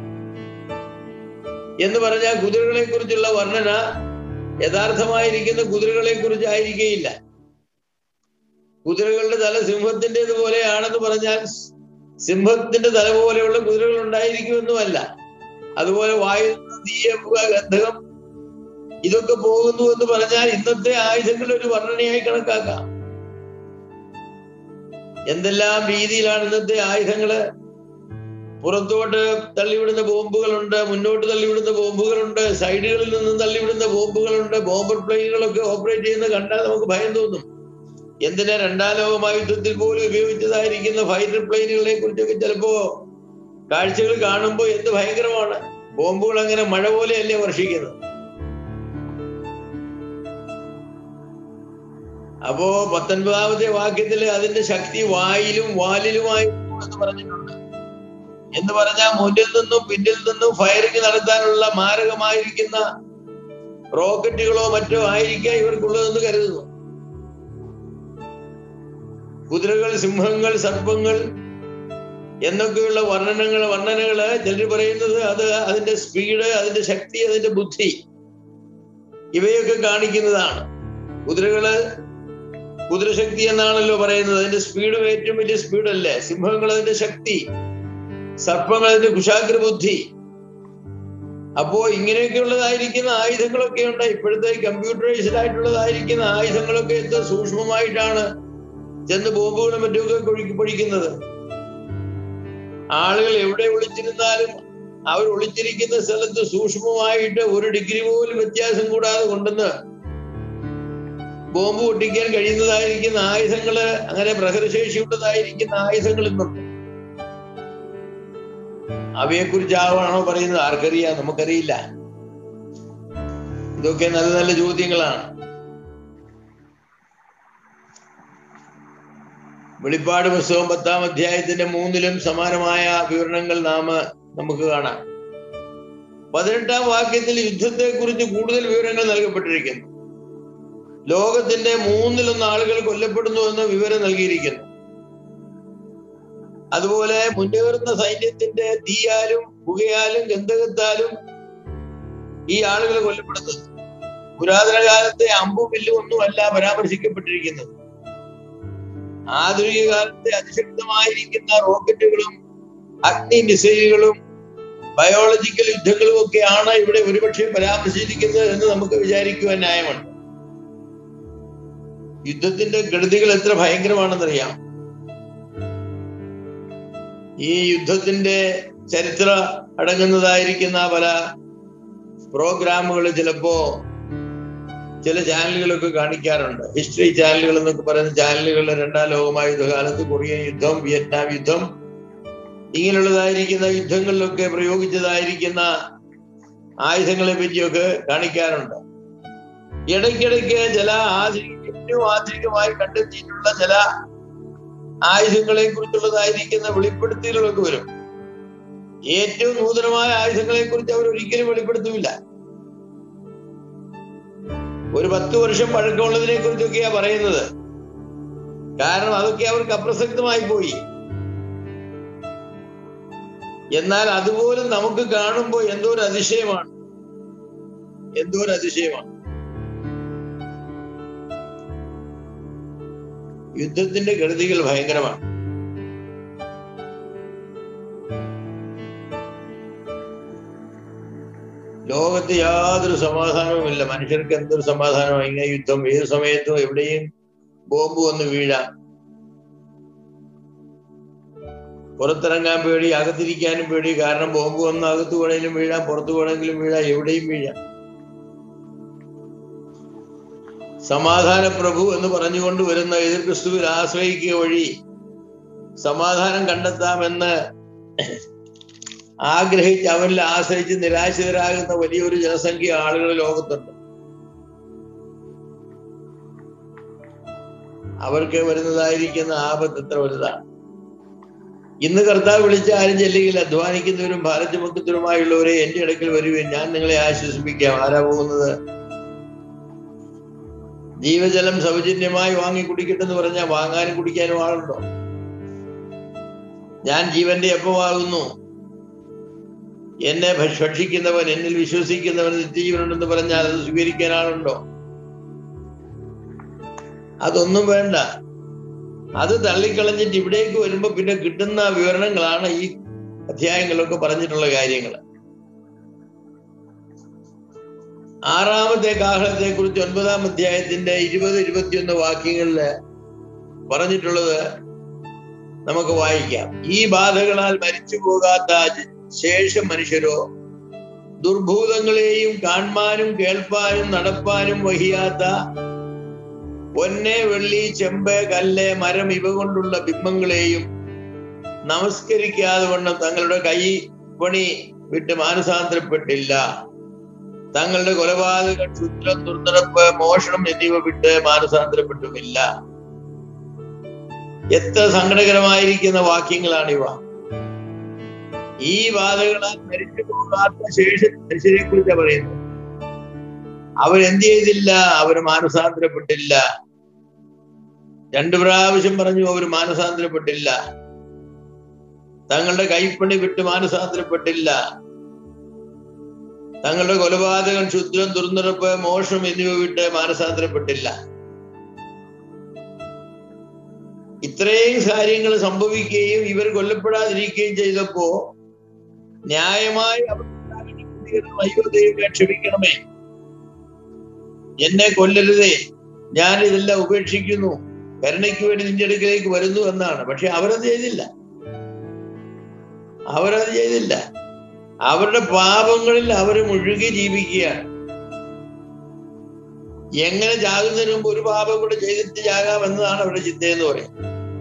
A: എന്ന് പറഞ്ഞാൽ കുതിരകളെ കുറിച്ചുള്ള വർണ്ണന യഥാർത്ഥമായിരിക്കുന്ന കുതിരകളെ കുറിച്ചായിരിക്കുകയില്ല. കുതിരകളുടെ തല സിംഹത്തിൻ്റെത് പോലെയാണെന്ന് പറഞ്ഞാൽ സിംഹത്തിന്റെ തല പോലെയുള്ള കുതിരകൾ ഉണ്ടായിരിക്കുമെന്നുമല്ല. അതുപോലെ വായു, തീയപ്പുക, ഗന്ധകം ഇതൊക്കെ പോകുന്നു എന്ന് പറഞ്ഞാൽ ഇന്നത്തെ ആയുധങ്ങളുടെ ഒരു വർണ്ണനയായി കണക്കാക്കാം. എന്തെല്ലാം രീതിയിലാണ് ഇന്നത്തെ ആയുധങ്ങള്? പുറത്തോട്ട് തള്ളിവിടുന്ന ബോംബുകളുണ്ട്, മുന്നോട്ട് തള്ളിവിടുന്ന ബോംബുകളുണ്ട്, സൈഡുകളിൽ നിന്നും തള്ളിവിടുന്ന ബോംബുകളുണ്ട്. ബോംബർ പ്ലെയിനുകളൊക്കെ ഓപ്പറേറ്റ് ചെയ്യുന്ന കണ്ടാൽ നമുക്ക് ഭയം തോന്നും. എന്തിനാ രണ്ടാം ലോക മഹായുദ്ധത്തിൽ പോലും ഉപയോഗിച്ചതായിരിക്കുന്ന ഫൈറ്റർ പ്ലെയിനുകളെ കുറിച്ചൊക്കെ ചിലപ്പോ കാഴ്ചകൾ കാണുമ്പോൾ എന്ത് ഭയങ്കരമാണ്. ബോംബുകൾ അങ്ങനെ മഴ പോലെയല്ലേ വർഷിക്കുന്നത്. അപ്പോ 19-ാമത്തെ വാക്യത്തില് അതിന്റെ ശക്തി വായിലും വാലിലുമായിരുന്നു എന്ന് പറഞ്ഞിട്ടുണ്ട്. എന്ന് പറഞ്ഞാൽ മുന്നിൽ നിന്നും പിന്നിൽ നിന്നും ഫയറിംഗ് നടത്താനുള്ള മാരകമായിരിക്കുന്ന റോക്കറ്റുകളോ മറ്റോ ആയിരിക്കാം ഇവർക്കുള്ളതെന്ന് കരുതുന്നു. കുതിരകൾ, സിംഹങ്ങൾ, സർപ്പങ്ങൾ എന്നൊക്കെയുള്ള വർണ്ണനകള് ചിലർ പറയുന്നത് അത് അതിന്റെ സ്പീഡ്, അതിന്റെ ശക്തി, അതിന്റെ ബുദ്ധി ഇവയൊക്കെ കാണിക്കുന്നതാണ്. കുതിരശക്തി എന്നാണല്ലോ പറയുന്നത്. അതിന്റെ സ്പീഡും ഏറ്റവും വലിയ സ്പീഡല്ലേ. സിംഹങ്ങൾ അതിന്റെ ശക്തി, സർപ്പങ്ങൾ അതിന്റെ കുശാഗ്ര ബുദ്ധി. അപ്പോ ഇങ്ങനെയൊക്കെ ഉള്ളതായിരിക്കുന്ന ആയുധങ്ങളൊക്കെ ഉണ്ട്. ഇപ്പോഴത്തെ കമ്പ്യൂട്ടറൈസ്ഡ് ആയിട്ടുള്ളതായിരിക്കുന്ന ആയുധങ്ങളൊക്കെ എത്ര സൂക്ഷ്മമായിട്ടാണ് ചെന്ന് ബോംബുകളും മറ്റുമൊക്കെ പൊഴിക്കുന്നത്. ആളുകൾ എവിടെ ഒളിച്ചിരുന്നാലും അവർ ഒളിച്ചിരിക്കുന്ന സ്ഥലത്ത് സൂക്ഷ്മമായിട്ട് 1 ഡിഗ്രി പോലും വ്യത്യാസം കൂടാതെ കൊണ്ടുവന്ന് ബോംബ് പൊട്ടിക്കാൻ കഴിയുന്നതായിരിക്കുന്ന ആയുധങ്ങള്, അങ്ങനെ പ്രഹരശേഷിയുള്ളതായിരിക്കുന്ന ആയുധങ്ങൾ ഇന്നുണ്ട്. അവയെക്കുറിച്ചാണോ പറയുന്നത്? ആർക്കറിയാം, നമുക്കറിയില്ല. ഇതൊക്കെ നല്ല നല്ല ചോദ്യങ്ങളാണ്. വെളിപ്പാട് പുസ്തകം 10-ാം അധ്യായത്തിന്റെ 3-ലും സമാനമായ വിവരണങ്ങൾ നമുക്ക് കാണാം. 18-ാം വാക്യത്തിൽ യുദ്ധത്തെ കുറിച്ച് കൂടുതൽ വിവരങ്ങൾ നൽകപ്പെട്ടിരിക്കുന്നു. ലോകത്തിന്റെ 1/3 ആളുകൾ കൊല്ലപ്പെടുന്നു എന്ന് വിവരം നൽകിയിരിക്കുന്നു. അതുപോലെ മുന്നേറുന്ന സൈന്യത്തിന്റെ തീയാലും പുകയാലും ഗന്ധകത്താലും ഈ ആളുകൾ കൊല്ലപ്പെടുന്നത്. പുരാതന കാലത്തെ അമ്പും വില്ലും ഒന്നുമല്ല പരാമർശിക്കപ്പെട്ടിരിക്കുന്നത്. ആധുനിക കാലത്തെ അതിശക്തമായിരിക്കുന്ന റോക്കറ്റുകളും അഗ്നി മിസൈലുകളും ബയോളജിക്കൽ യുദ്ധങ്ങളും ഒക്കെയാണ് ഇവിടെ ഒരുപക്ഷെ പരാമർശിച്ചിരിക്കുന്നത് എന്ന് നമുക്ക് വിചാരിക്കുവാൻ ന്യായമാണ്. യുദ്ധത്തിന്റെ ഗതികൾ എത്ര ഭയങ്കരമാണെന്നറിയാം. ഈ യുദ്ധത്തിന്റെ ചരിത്രം അടങ്ങുന്നതായിരിക്കുന്ന പല പ്രോഗ്രാമുകൾ ചിലപ്പോ ചില ചാനലുകളൊക്കെ കാണിക്കാറുണ്ട്. ഹിസ്റ്ററി ചാനലുകൾ എന്നൊക്കെ പറയുന്ന ചാനലുകൾ 2-ാം ലോകമഹായുദ്ധകാലത്ത് കൊറിയൻ യുദ്ധം, വിയറ്റ്നാം യുദ്ധം, ഇങ്ങനെയുള്ളതായിരിക്കുന്ന യുദ്ധങ്ങളിലൊക്കെ പ്രയോഗിച്ചതായിരിക്കുന്ന ആയുധങ്ങളെ പറ്റിയൊക്കെ കാണിക്കാറുണ്ട്. ഇടയ്ക്കിടയ്ക്ക് ചില ഏറ്റവും ആധുനികമായി കണ്ടെത്തിയിട്ടുള്ള ചില ആയുധങ്ങളെ കുറിച്ചുള്ളതായിരിക്കുന്ന വെളിപ്പെടുത്തലുകളൊക്കെ വരും. ഏറ്റവും നൂതനമായ ആയുധങ്ങളെ കുറിച്ച് അവർ ഒരിക്കലും വെളിപ്പെടുത്തില്ല. ഒരു 10 വർഷം പഴക്കമുള്ളതിനെ കുറിച്ചൊക്കെയാ പറയുന്നത്. കാരണം അതൊക്കെ അവർക്ക് അപ്രസക്തമായി പോയി. എന്നാൽ അതുപോലും നമുക്ക് കാണുമ്പോൾ എന്തോ ഒരു അതിശയമാണ്. യുദ്ധത്തിന്റെ ഗതികൾ ഭയങ്കരമാണ്. ലോകത്ത് യാതൊരു സമാധാനവുമില്ല. മനുഷ്യർക്ക് എന്തൊരു സമാധാനമാണ്? ഇങ്ങനെ യുദ്ധം ഏത് സമയത്തും എവിടെയും ബോംബ് വന്ന് വീഴാം. പുറത്തിറങ്ങാൻ പേടി, അകത്തിരിക്കാനും പേടി. കാരണം ബോംബ് വന്ന് അകത്ത് വേണമെങ്കിലും വീഴാം, പുറത്തു വേണമെങ്കിലും വീഴാം, എവിടെയും വീഴാം. സമാധാന പ്രഭു എന്ന് പറഞ്ഞുകൊണ്ട് വരുന്ന എതിർ ക്രിസ്തുവിൽ ആശ്രയിക്കുക വഴി സമാധാനം കണ്ടെത്താമെന്ന് ആഗ്രഹിച്ച് അവരിൽ ആശ്രയിച്ച് നിരാശരാകുന്ന വലിയൊരു ജനസംഖ്യ ആളുകൾ ലോകത്തുണ്ട്. അവർക്ക് വരുന്നതായിരിക്കുന്ന ആപത്ത് എത്ര വലുതാണ്. ഇന്ന് കർത്താവ് വിളിച്ച ആരും ചെല്ലുകയില്ല. അധ്വാനിക്കുന്നവരും ഭാരചുമക്കത്തവരുമായുള്ളവരെ എന്റെ അടുക്കൽ വരുകയും ഞാൻ നിങ്ങളെ ആശ്വസിപ്പിക്കാം. ആരാ പോകുന്നത്? ജീവജലം സൗജന്യമായി വാങ്ങി കുടിക്കട്ടെന്ന് പറഞ്ഞാൽ വാങ്ങാനും കുടിക്കാനും ആളുണ്ടോ? ഞാൻ ജീവന്റെ അപ്പമാകുന്നു, എന്നെ ഭക്ഷിക്കുന്നവൻ, എന്നിൽ വിശ്വസിക്കുന്നവൻ നിത്യജീവനുണ്ടെന്ന് പറഞ്ഞാൽ അത് സ്വീകരിക്കാൻ ആളുണ്ടോ? അതൊന്നും വേണ്ട. അത് തള്ളിക്കളഞ്ഞിട്ട് ഇവിടേക്ക് വരുമ്പോ പിന്നെ കിട്ടുന്ന വിവരണങ്ങളാണ് ഈ അധ്യായങ്ങളിലൊക്കെ പറഞ്ഞിട്ടുള്ള കാര്യങ്ങൾ. 6-ാമത്തെ കാഹളത്തെ കുറിച്ച് 9-ാം അധ്യായത്തിന്റെ 20-21 വാക്യങ്ങളില് പറഞ്ഞിട്ടുള്ളത് നമുക്ക് വായിക്കാം. ഈ ബാധകളാൽ മരിച്ചു പോകാത്ത ശേഷം മനുഷ്യരോ ദുർഭൂതങ്ങളെയും കാൺമാനും കേൾപ്പാനും നടപ്പാനും വഹിയാത്ത പൊന്ന്, വെള്ളി, ചെമ്പ്, കല്ല്, മരം ഇവ കൊണ്ടുള്ള ബിംബങ്ങളെയും നമസ്കരിക്കാതെ വണ്ണം തങ്ങളുടെ കൈപ്പണി വിട്ട് മാനസാന്തരപ്പെട്ടില്ല. തങ്ങളുടെ കൊലപാതകം, ക്ഷുദ്രം, ദുർനടപ്പ്, മോഷണം എന്നിവ വിട്ട് മാനസാന്തരപ്പെട്ടുമില്ല. എത്ര സങ്കടകരമായിരിക്കുന്ന വാക്യങ്ങളാണിവ. ഈ ബാധകളാൽ മരിച്ചു പോകാത്ത ശേഷം മനുഷ്യരെ കുറിച്ച് പറയുന്നത്. അവരെന്ത് ചെയ്തില്ല? അവർ മാനസാന്തരപ്പെട്ടില്ല. 2 പ്രാവശ്യം പറഞ്ഞു അവർ മാനസാന്തരപ്പെട്ടില്ല. തങ്ങളുടെ കൈപ്പണി വിട്ട് മാനസാന്തരപ്പെട്ടില്ല. തങ്ങളുടെ കൊലപാതകം, ക്ഷുദ്രം, ദുർനടപ്പ്, മോഷണം എന്നിവ വിട്ട് മാനസാന്തരപ്പെട്ടില്ല. ഇത്രയും കാര്യങ്ങൾ സംഭവിക്കുകയും ഇവർ കൊല്ലപ്പെടാതിരിക്കുകയും ചെയ്തപ്പോ ന്യായമായി അവർ പ്രതികരണം, അയ്യോ ദൈവമേ ക്ഷമിക്കണമേ, എന്നെ കൊല്ലരുതേ, ഞാൻ ഇതെല്ലാം ഉപേക്ഷിക്കുന്നു, കരുണയ്ക്ക് വേണ്ടി നിന്റെ അടുക്കലേക്ക് വരുന്നു എന്നാണ്. പക്ഷെ അവരത് ചെയ്തില്ല. അവരുടെ പാപങ്ങളിൽ അവർ മുഴുകി ജീവിക്കുകയാണ്. എങ്ങനെ ചാകുന്നതിന് മുമ്പ് ഒരു പാപം കൂടെ ചെയ്തിട്ട് ചാകാം എന്നതാണ് അവരുടെ ചിന്തയെന്ന് പറയുന്നത്.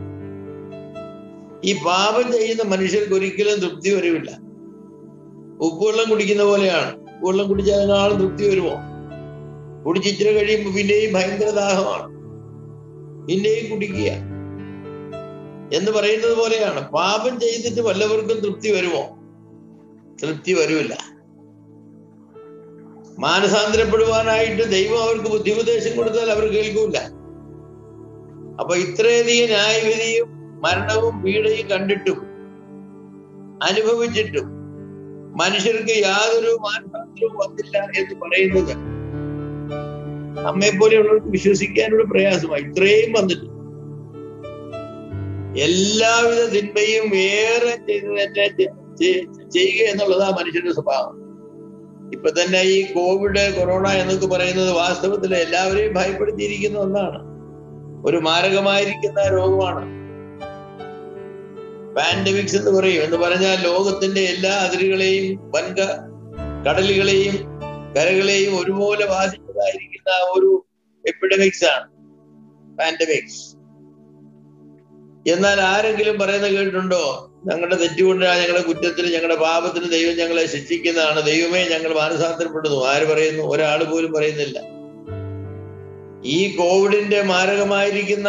A: ഈ പാപം ചെയ്യുന്ന മനുഷ്യർക്ക് ഒരിക്കലും തൃപ്തി വരില്ല. ഉപ്പുവെള്ളം കുടിക്കുന്ന പോലെയാണ്. ഉപ്പുവെള്ളം കുടിച്ചാലും തൃപ്തി വരുമോ? കുടിച്ചിച്ചിട്ട് കഴിയുമ്പോൾ പിന്നെയും ഭയങ്കര ദാഹമാണ്, പിന്നെയും കുടിക്കുക എന്ന് പറയുന്നത് പോലെയാണ്. പാപം ചെയ്തിട്ട് വല്ലവർക്കും തൃപ്തി വരുമോ? തൃപ്തി വരില്ല. മാനസാന്തരപ്പെടുവാനായിട്ട് ദൈവം അവർക്ക് ബുദ്ധിപദേശം കൊടുത്താൽ അവർ കേൾക്കൂല. അപ്പൊ ഇത്രയധികം ന്യായവിധിയും മരണവും പീഡയും കണ്ടിട്ടും അനുഭവിച്ചിട്ടും മനുഷ്യർക്ക് യാതൊരു മാനസാന്തരവും വന്നില്ല എന്ന് പറയുന്നത് നമ്മെ പോലെയുള്ളവർക്ക് വിശ്വസിക്കാനുള്ള പ്രയാസമായി. ഇത്രയും വന്നിട്ട് എല്ലാവിധ തിന്മയും ഏറെ ചെയ്യുക എന്നുള്ളതാ മനുഷ്യന്റെ സ്വഭാവം. ഇപ്പൊ തന്നെ ഈ കോവിഡ്, കൊറോണ എന്നൊക്കെ പറയുന്നത് വാസ്തവത്തിൽ എല്ലാവരെയും ഭയപ്പെടുത്തിയിരിക്കുന്ന ഒന്നാണ്. ഒരു മാരകമായിരിക്കുന്ന രോഗമാണ്. പാൻഡമിക്സ് എന്ന് പറയും. എന്ന് പറഞ്ഞാൽ ലോകത്തിന്റെ എല്ലാ അതിരുകളെയും കടലുകളെയും കരകളെയും ഒരുപോലെ ബാധിച്ചതായിരിക്കുന്ന ഒരു എപ്പിഡമിക്സ് ആണ് പാൻഡമിക്സ്. എന്നാൽ ആരെങ്കിലും പറയുന്നത് കേട്ടിട്ടുണ്ടോ? ഞങ്ങളുടെ തെറ്റുകൊണ്ടാണ്, ഞങ്ങളുടെ കുറ്റത്തിന്, ഞങ്ങളുടെ പാപത്തിന് ദൈവം ഞങ്ങളെ ശിക്ഷിക്കുന്നതാണ്, ദൈവമേ ഞങ്ങൾ മാനസാന്തരപ്പെടുന്നു. ആര് പറയുന്നു? ഒരാൾ പോലും പറയുന്നില്ല. ഈ കോവിഡിന്റെ മാരകമായിരിക്കുന്ന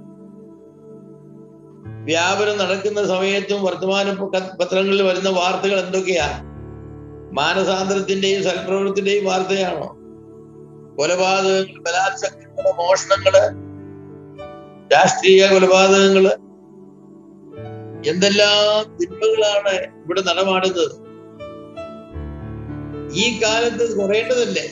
A: വ്യാപനം നടക്കുന്ന സമയത്തും വർത്തമാന പത്രങ്ങളിൽ വരുന്ന വാർത്തകൾ എന്തൊക്കെയാ? മാനസാന്തരത്തിന്റെയും സൽപ്രവൃത്തിന്റെയും വാർത്തയാണോ? കൊലപാതകങ്ങൾ, ബലാത്സംഗങ്ങള്, മോഷണങ്ങള്, രാഷ്ട്രീയ കൊലപാതകങ്ങള്, എന്തെല്ലാം തിന്മകളാണ് ഇവിടെ നടമാടുന്നത്. ഈ കാലത്ത് കുറയേണ്ടതല്ലേ?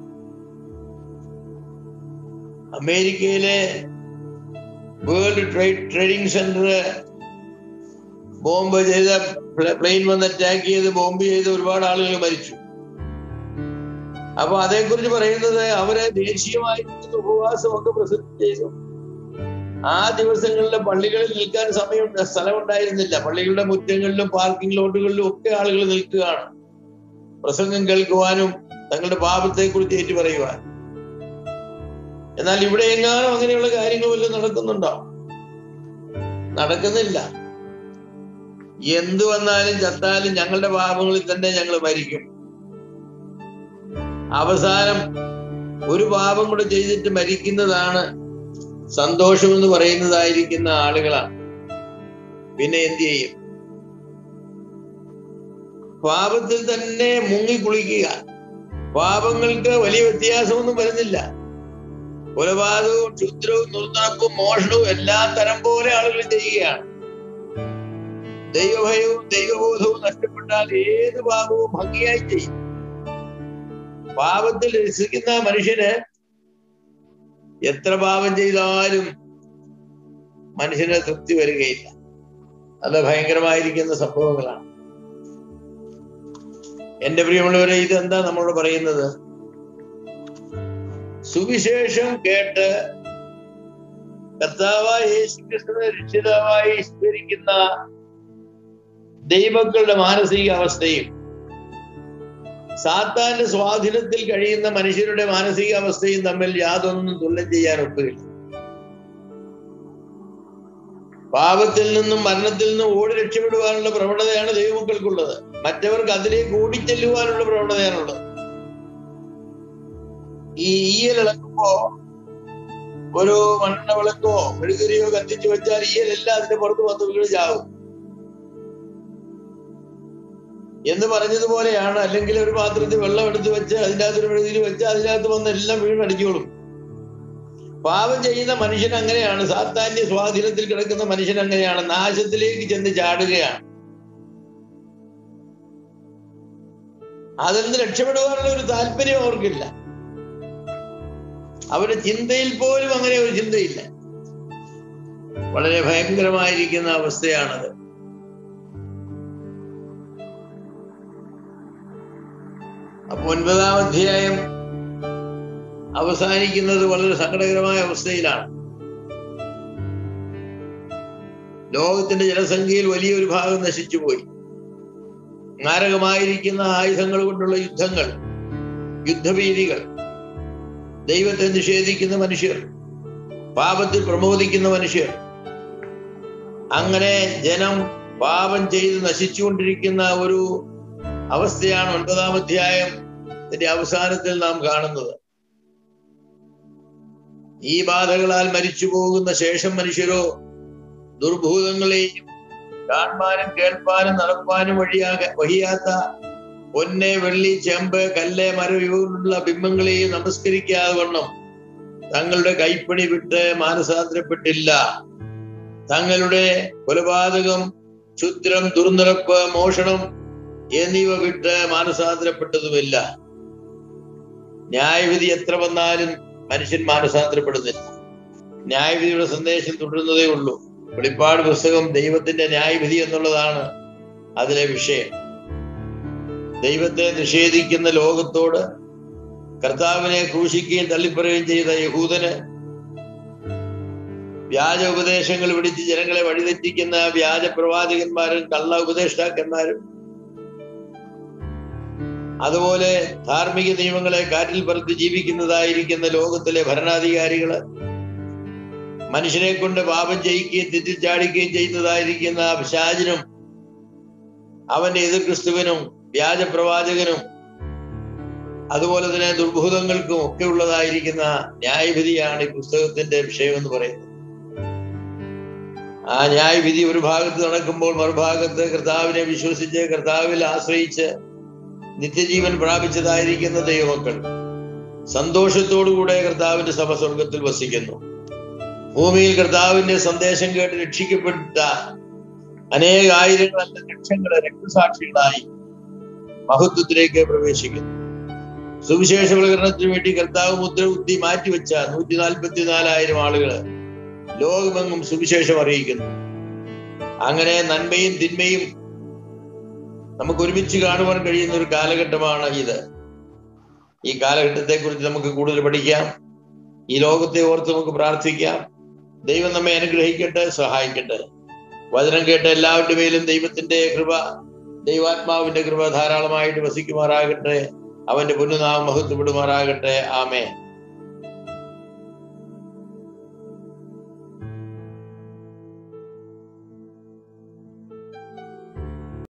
A: അമേരിക്കയിലെ വേൾഡ് ട്രേഡിംഗ് സെന്റർ ബോംബ് ചെയ്ത പ്ലെയിൻ വന്ന് അറ്റാക്ക് ചെയ്ത് ബോംബ് ചെയ്ത് ഒരുപാട് ആളുകൾ മരിച്ചു. അപ്പൊ അതേക്കുറിച്ച് പറയുന്നത് അവരെ ദേശീയമായിരിക്കുന്ന ഉപവാസമൊക്കെ പ്രസിദ്ധം ചെയ്തു. ആ ദിവസങ്ങളിലെ പള്ളികളിൽ നിൽക്കാൻ സ്ഥലം ഉണ്ടായിരുന്നില്ല. പള്ളികളുടെ മുറ്റങ്ങളിലും പാർക്കിംഗ് ലോട്ടുകളിലും ഒക്കെ ആളുകൾ നിൽക്കുകയാണ്, പ്രസംഗം കേൾക്കുവാനും തങ്ങളുടെ പാപത്തെ കുറിച്ച് ഏറ്റു പറയുവാൻ. എന്നാൽ ഇവിടെ എങ്ങാനും അങ്ങനെയുള്ള കാര്യങ്ങൾ വല്ലതും നടക്കുന്നുണ്ടോ? നടക്കുന്നില്ല. എന്തു വന്നാലും ചത്താലും ഞങ്ങളുടെ പാപങ്ങളിൽ തന്നെ ഞങ്ങൾ മരിക്കും. അവസാനം ഒരു പാപം കൂടെ ചെയ്തിട്ട് മരിക്കുന്നതാണ് സന്തോഷം എന്ന് പറയുന്നതായിരിക്കുന്ന ആളുകളാണ്. പിന്നെ എന്ത് ചെയ്യും? പാപത്തിൽ തന്നെ മുങ്ങിക്കുളിക്കുക. പാപങ്ങൾക്ക് വലിയ വ്യത്യാസമൊന്നും വരുന്നില്ല. കൊലപാതകവും ക്ഷുദ്രവും നിർത്തണപ്പും മോഷണവും എല്ലാ തരം പോലെ ആളുകൾ ചെയ്യുകയാണ്. ദൈവഭയവും ദൈവബോധവും നഷ്ടപ്പെട്ടാൽ ഏത് പാപവും ഭംഗിയായി ചെയ്യും. പാപത്തിൽ രസിക്കുന്ന മനുഷ്യന് എത്ര പാപം ചെയ്താലും മനുഷ്യന് തൃപ്തി വരികയില്ല. അത് ഭയങ്കരമായിരിക്കുന്ന സംഭവങ്ങളാണ്. എന്റെ പ്രിയമുള്ളവരെ, ഇതെന്താ നമ്മളോട് പറയുന്നത്? സുവിശേഷം കേട്ട് കർത്താവായ യേശുക്രിസ്തുവിനെ രക്ഷിതാവായി സ്വീകരിക്കുന്ന ദൈവമക്കളുടെ മാനസിക അവസ്ഥയും സാത്താന്റെ സ്വാധീനത്തിൽ കഴിയുന്ന മനുഷ്യരുടെ മാനസികാവസ്ഥയും തമ്മിൽ യാതൊന്നും തുല്യം ചെയ്യാൻ ഒക്കുകയില്ല. പാപത്തിൽ നിന്നും മരണത്തിൽ നിന്നും ഓടി രക്ഷപ്പെടുവാനുള്ള പ്രവണതയാണ് ദൈവമക്കൾക്കുള്ളത്. മറ്റവർക്ക് അതിലേക്ക് ഓടിച്ചെല്ലുവാനുള്ള പ്രവണതയാണുള്ളത്. ഈ ഈയലിളക്കുമ്പോ ഒരു മണ്ണെണ്ണ വിളക്കോ മെഴുകുതിരിയോ കത്തിച്ചു വെച്ചാൽ ഈയലെല്ലാം അതിന്റെ പുറത്ത് വന്ന് വീട് ചാവും എന്ന് പറഞ്ഞതുപോലെയാണ്. അല്ലെങ്കിൽ ഒരു പാത്രത്തിൽ വെള്ളം എടുത്ത് വെച്ച് അതിൻ്റെ അകത്തൊരു മെഴുകുതിരി വെച്ച് അതിനകത്ത് വന്ന് എല്ലാം വീണടിച്ചോളും. പാപം ചെയ്യുന്ന മനുഷ്യൻ അങ്ങനെയാണ്. സാത്താന്യ സ്വാധീനത്തിൽ കിടക്കുന്ന മനുഷ്യൻ അങ്ങനെയാണ്. നാശത്തിലേക്ക് ചെന്ന് ചാടുകയാണ്. അതിൽ നിന്ന് രക്ഷപ്പെടുവാനുള്ള ഒരു താല്പര്യം അവർക്കില്ല. അവരുടെ ചിന്തയിൽ പോലും അങ്ങനെ ഒരു ചിന്തയില്ല. വളരെ ഭയങ്കരമായിരിക്കുന്ന അവസ്ഥയാണത്. അപ്പൊ 9-ാം അധ്യായം അവസാനിക്കുന്നത് വളരെ സങ്കടകരമായ അവസ്ഥയിലാണ്. ലോകത്തിന്റെ ജനസംഖ്യയിൽ വലിയൊരു ഭാഗം നശിച്ചുപോയി. മാരകമായിരിക്കുന്ന ആയുധങ്ങൾ കൊണ്ടുള്ള യുദ്ധങ്ങൾ, യുദ്ധഭീതികൾ, ദൈവത്തെ നിഷേധിക്കുന്ന മനുഷ്യർ, പാപത്തിൽ പ്രമോദിക്കുന്ന മനുഷ്യർ, അങ്ങനെ ജനം പാപം ചെയ്ത് നശിച്ചുകൊണ്ടിരിക്കുന്ന ഒരു അവസ്ഥയാണ് 9-ാം അധ്യായത്തിന്റെ അവസാനത്തിൽ നാം കാണുന്നത്. ഈ ബാധകളാൽ മരിച്ചു പോകുന്ന ശേഷം മനുഷ്യരോ ദുർഭൂതങ്ങളെയും കാണാനും കേൾപ്പാനും നടപ്പാനും വഹിയാത്ത പൊന്ന്, വെള്ളി, ചെമ്പ്, കല്ല്, മരം ഇവകളുള്ള ബിംബങ്ങളെയും നമസ്കരിക്കാതെ വണ്ണം തങ്ങളുടെ കൈപ്പണി വിട്ട് മാനസാന്തരപ്പെട്ടില്ല. തങ്ങളുടെ കൊലപാതകം, ക്ഷുദ്രം, ദുർനിറപ്പ്, മോഷണം എന്നിവ വിട്ട് മാനസാന്തരപ്പെട്ടതുമില്ല. ന്യായവിധി എത്ര വന്നാലും മനുഷ്യൻ മാനസാന്തരപ്പെടുന്നില്ല. ന്യായവിധിയുടെ സന്ദേശം തുടരുന്നതേ ഉള്ളൂ. വെളിപ്പാട് പുസ്തകം ദൈവത്തിന്റെ ന്യായവിധി എന്നുള്ളതാണ് അതിലെ വിഷയം. ദൈവത്തെ നിഷേധിക്കുന്ന ലോകത്തോട് കർത്താവിനെ ക്രൂശിക്കുകയും തള്ളിപ്പറയുകയും ചെയ്ത യഹൂദന്, വ്യാജ ഉപദേശങ്ങൾ പിടിച്ച് ജനങ്ങളെ വഴിതെറ്റിക്കുന്ന വ്യാജ പ്രവാചകന്മാരും കള്ള ഉപദേഷ്ടാക്കന്മാരും, അതുപോലെ ധാർമ്മിക നിയമങ്ങളെ കാറ്റിൽ പറത്തി ജീവിക്കുന്നതായിരിക്കുന്ന ലോകത്തിലെ ഭരണാധികാരികള്, മനുഷ്യനെ കൊണ്ട് പാപം ചെയ്യിക്കുകയും തെറ്റിച്ചാടിക്കുകയും ചെയ്യുന്നതായിരിക്കുന്ന പിശാചിനും അവന്റെ എതിർ ക്രിസ്തുവിനും വ്യാജ പ്രവാചകനും അതുപോലെ തന്നെ ദുർഭൂതങ്ങൾക്കും ഒക്കെ ഉള്ളതായിരിക്കുന്ന ന്യായവിധിയാണ് ഈ പുസ്തകത്തിന്റെ വിഷയം എന്ന് പറയുന്നത്. ആ ന്യായവിധി ഒരു ഭാഗത്ത് നടക്കുമ്പോൾ മറുഭാഗത്ത് കർത്താവിനെ വിശ്വസിച്ച് കർത്താവിൽ ആശ്രയിച്ച് നിത്യജീവൻ പ്രാപിച്ചതായിരിക്കുന്ന ദൈവമക്കൾ സന്തോഷത്തോടുകൂടെ കർത്താവിന്റെ സഭ സ്വർഗത്തിൽ വസിക്കുന്നു. ഭൂമിയിൽ കർത്താവിന്റെ സന്ദേശം കേട്ട് രക്ഷിക്കപ്പെട്ട അനേകായിരങ്ങളല്ല ലക്ഷങ്ങളെ രക്തസാക്ഷികളായി മഹത്വത്തിലേക്ക് പ്രവേശിക്കുന്നു. സുവിശേഷ പ്രകടനത്തിന് വേണ്ടി കർത്താവ് മുദ്രകുത്തി മാറ്റിവെച്ച 144,000 ആളുകള് ലോകമെങ്ങും സുവിശേഷം അറിയിക്കുന്നു. അങ്ങനെ നന്മയും തിന്മയും നമുക്ക് ഒരുമിച്ച് കാണുവാൻ കഴിയുന്ന ഒരു കാലഘട്ടമാണ് ഇത്. ഈ കാലഘട്ടത്തെ കുറിച്ച് നമുക്ക് കൂടുതൽ പഠിക്കാം. ഈ ലോകത്തെ ഓർത്ത് നമുക്ക് പ്രാർത്ഥിക്കാം. ദൈവം നമ്മെ അനുഗ്രഹിക്കട്ടെ, സഹായിക്കട്ടെ. വചനം കേട്ട എല്ലാവരുടെ മേലും ദൈവത്തിന്റെ കൃപ, ദൈവാത്മാവിന്റെ കൃപ ധാരാളമായിട്ട് വസിക്കുമാറാകട്ടെ. അവന്റെ പൊന്നുനാമം മഹത്വപ്പെടുമാറാകട്ടെ. ആമേൻ.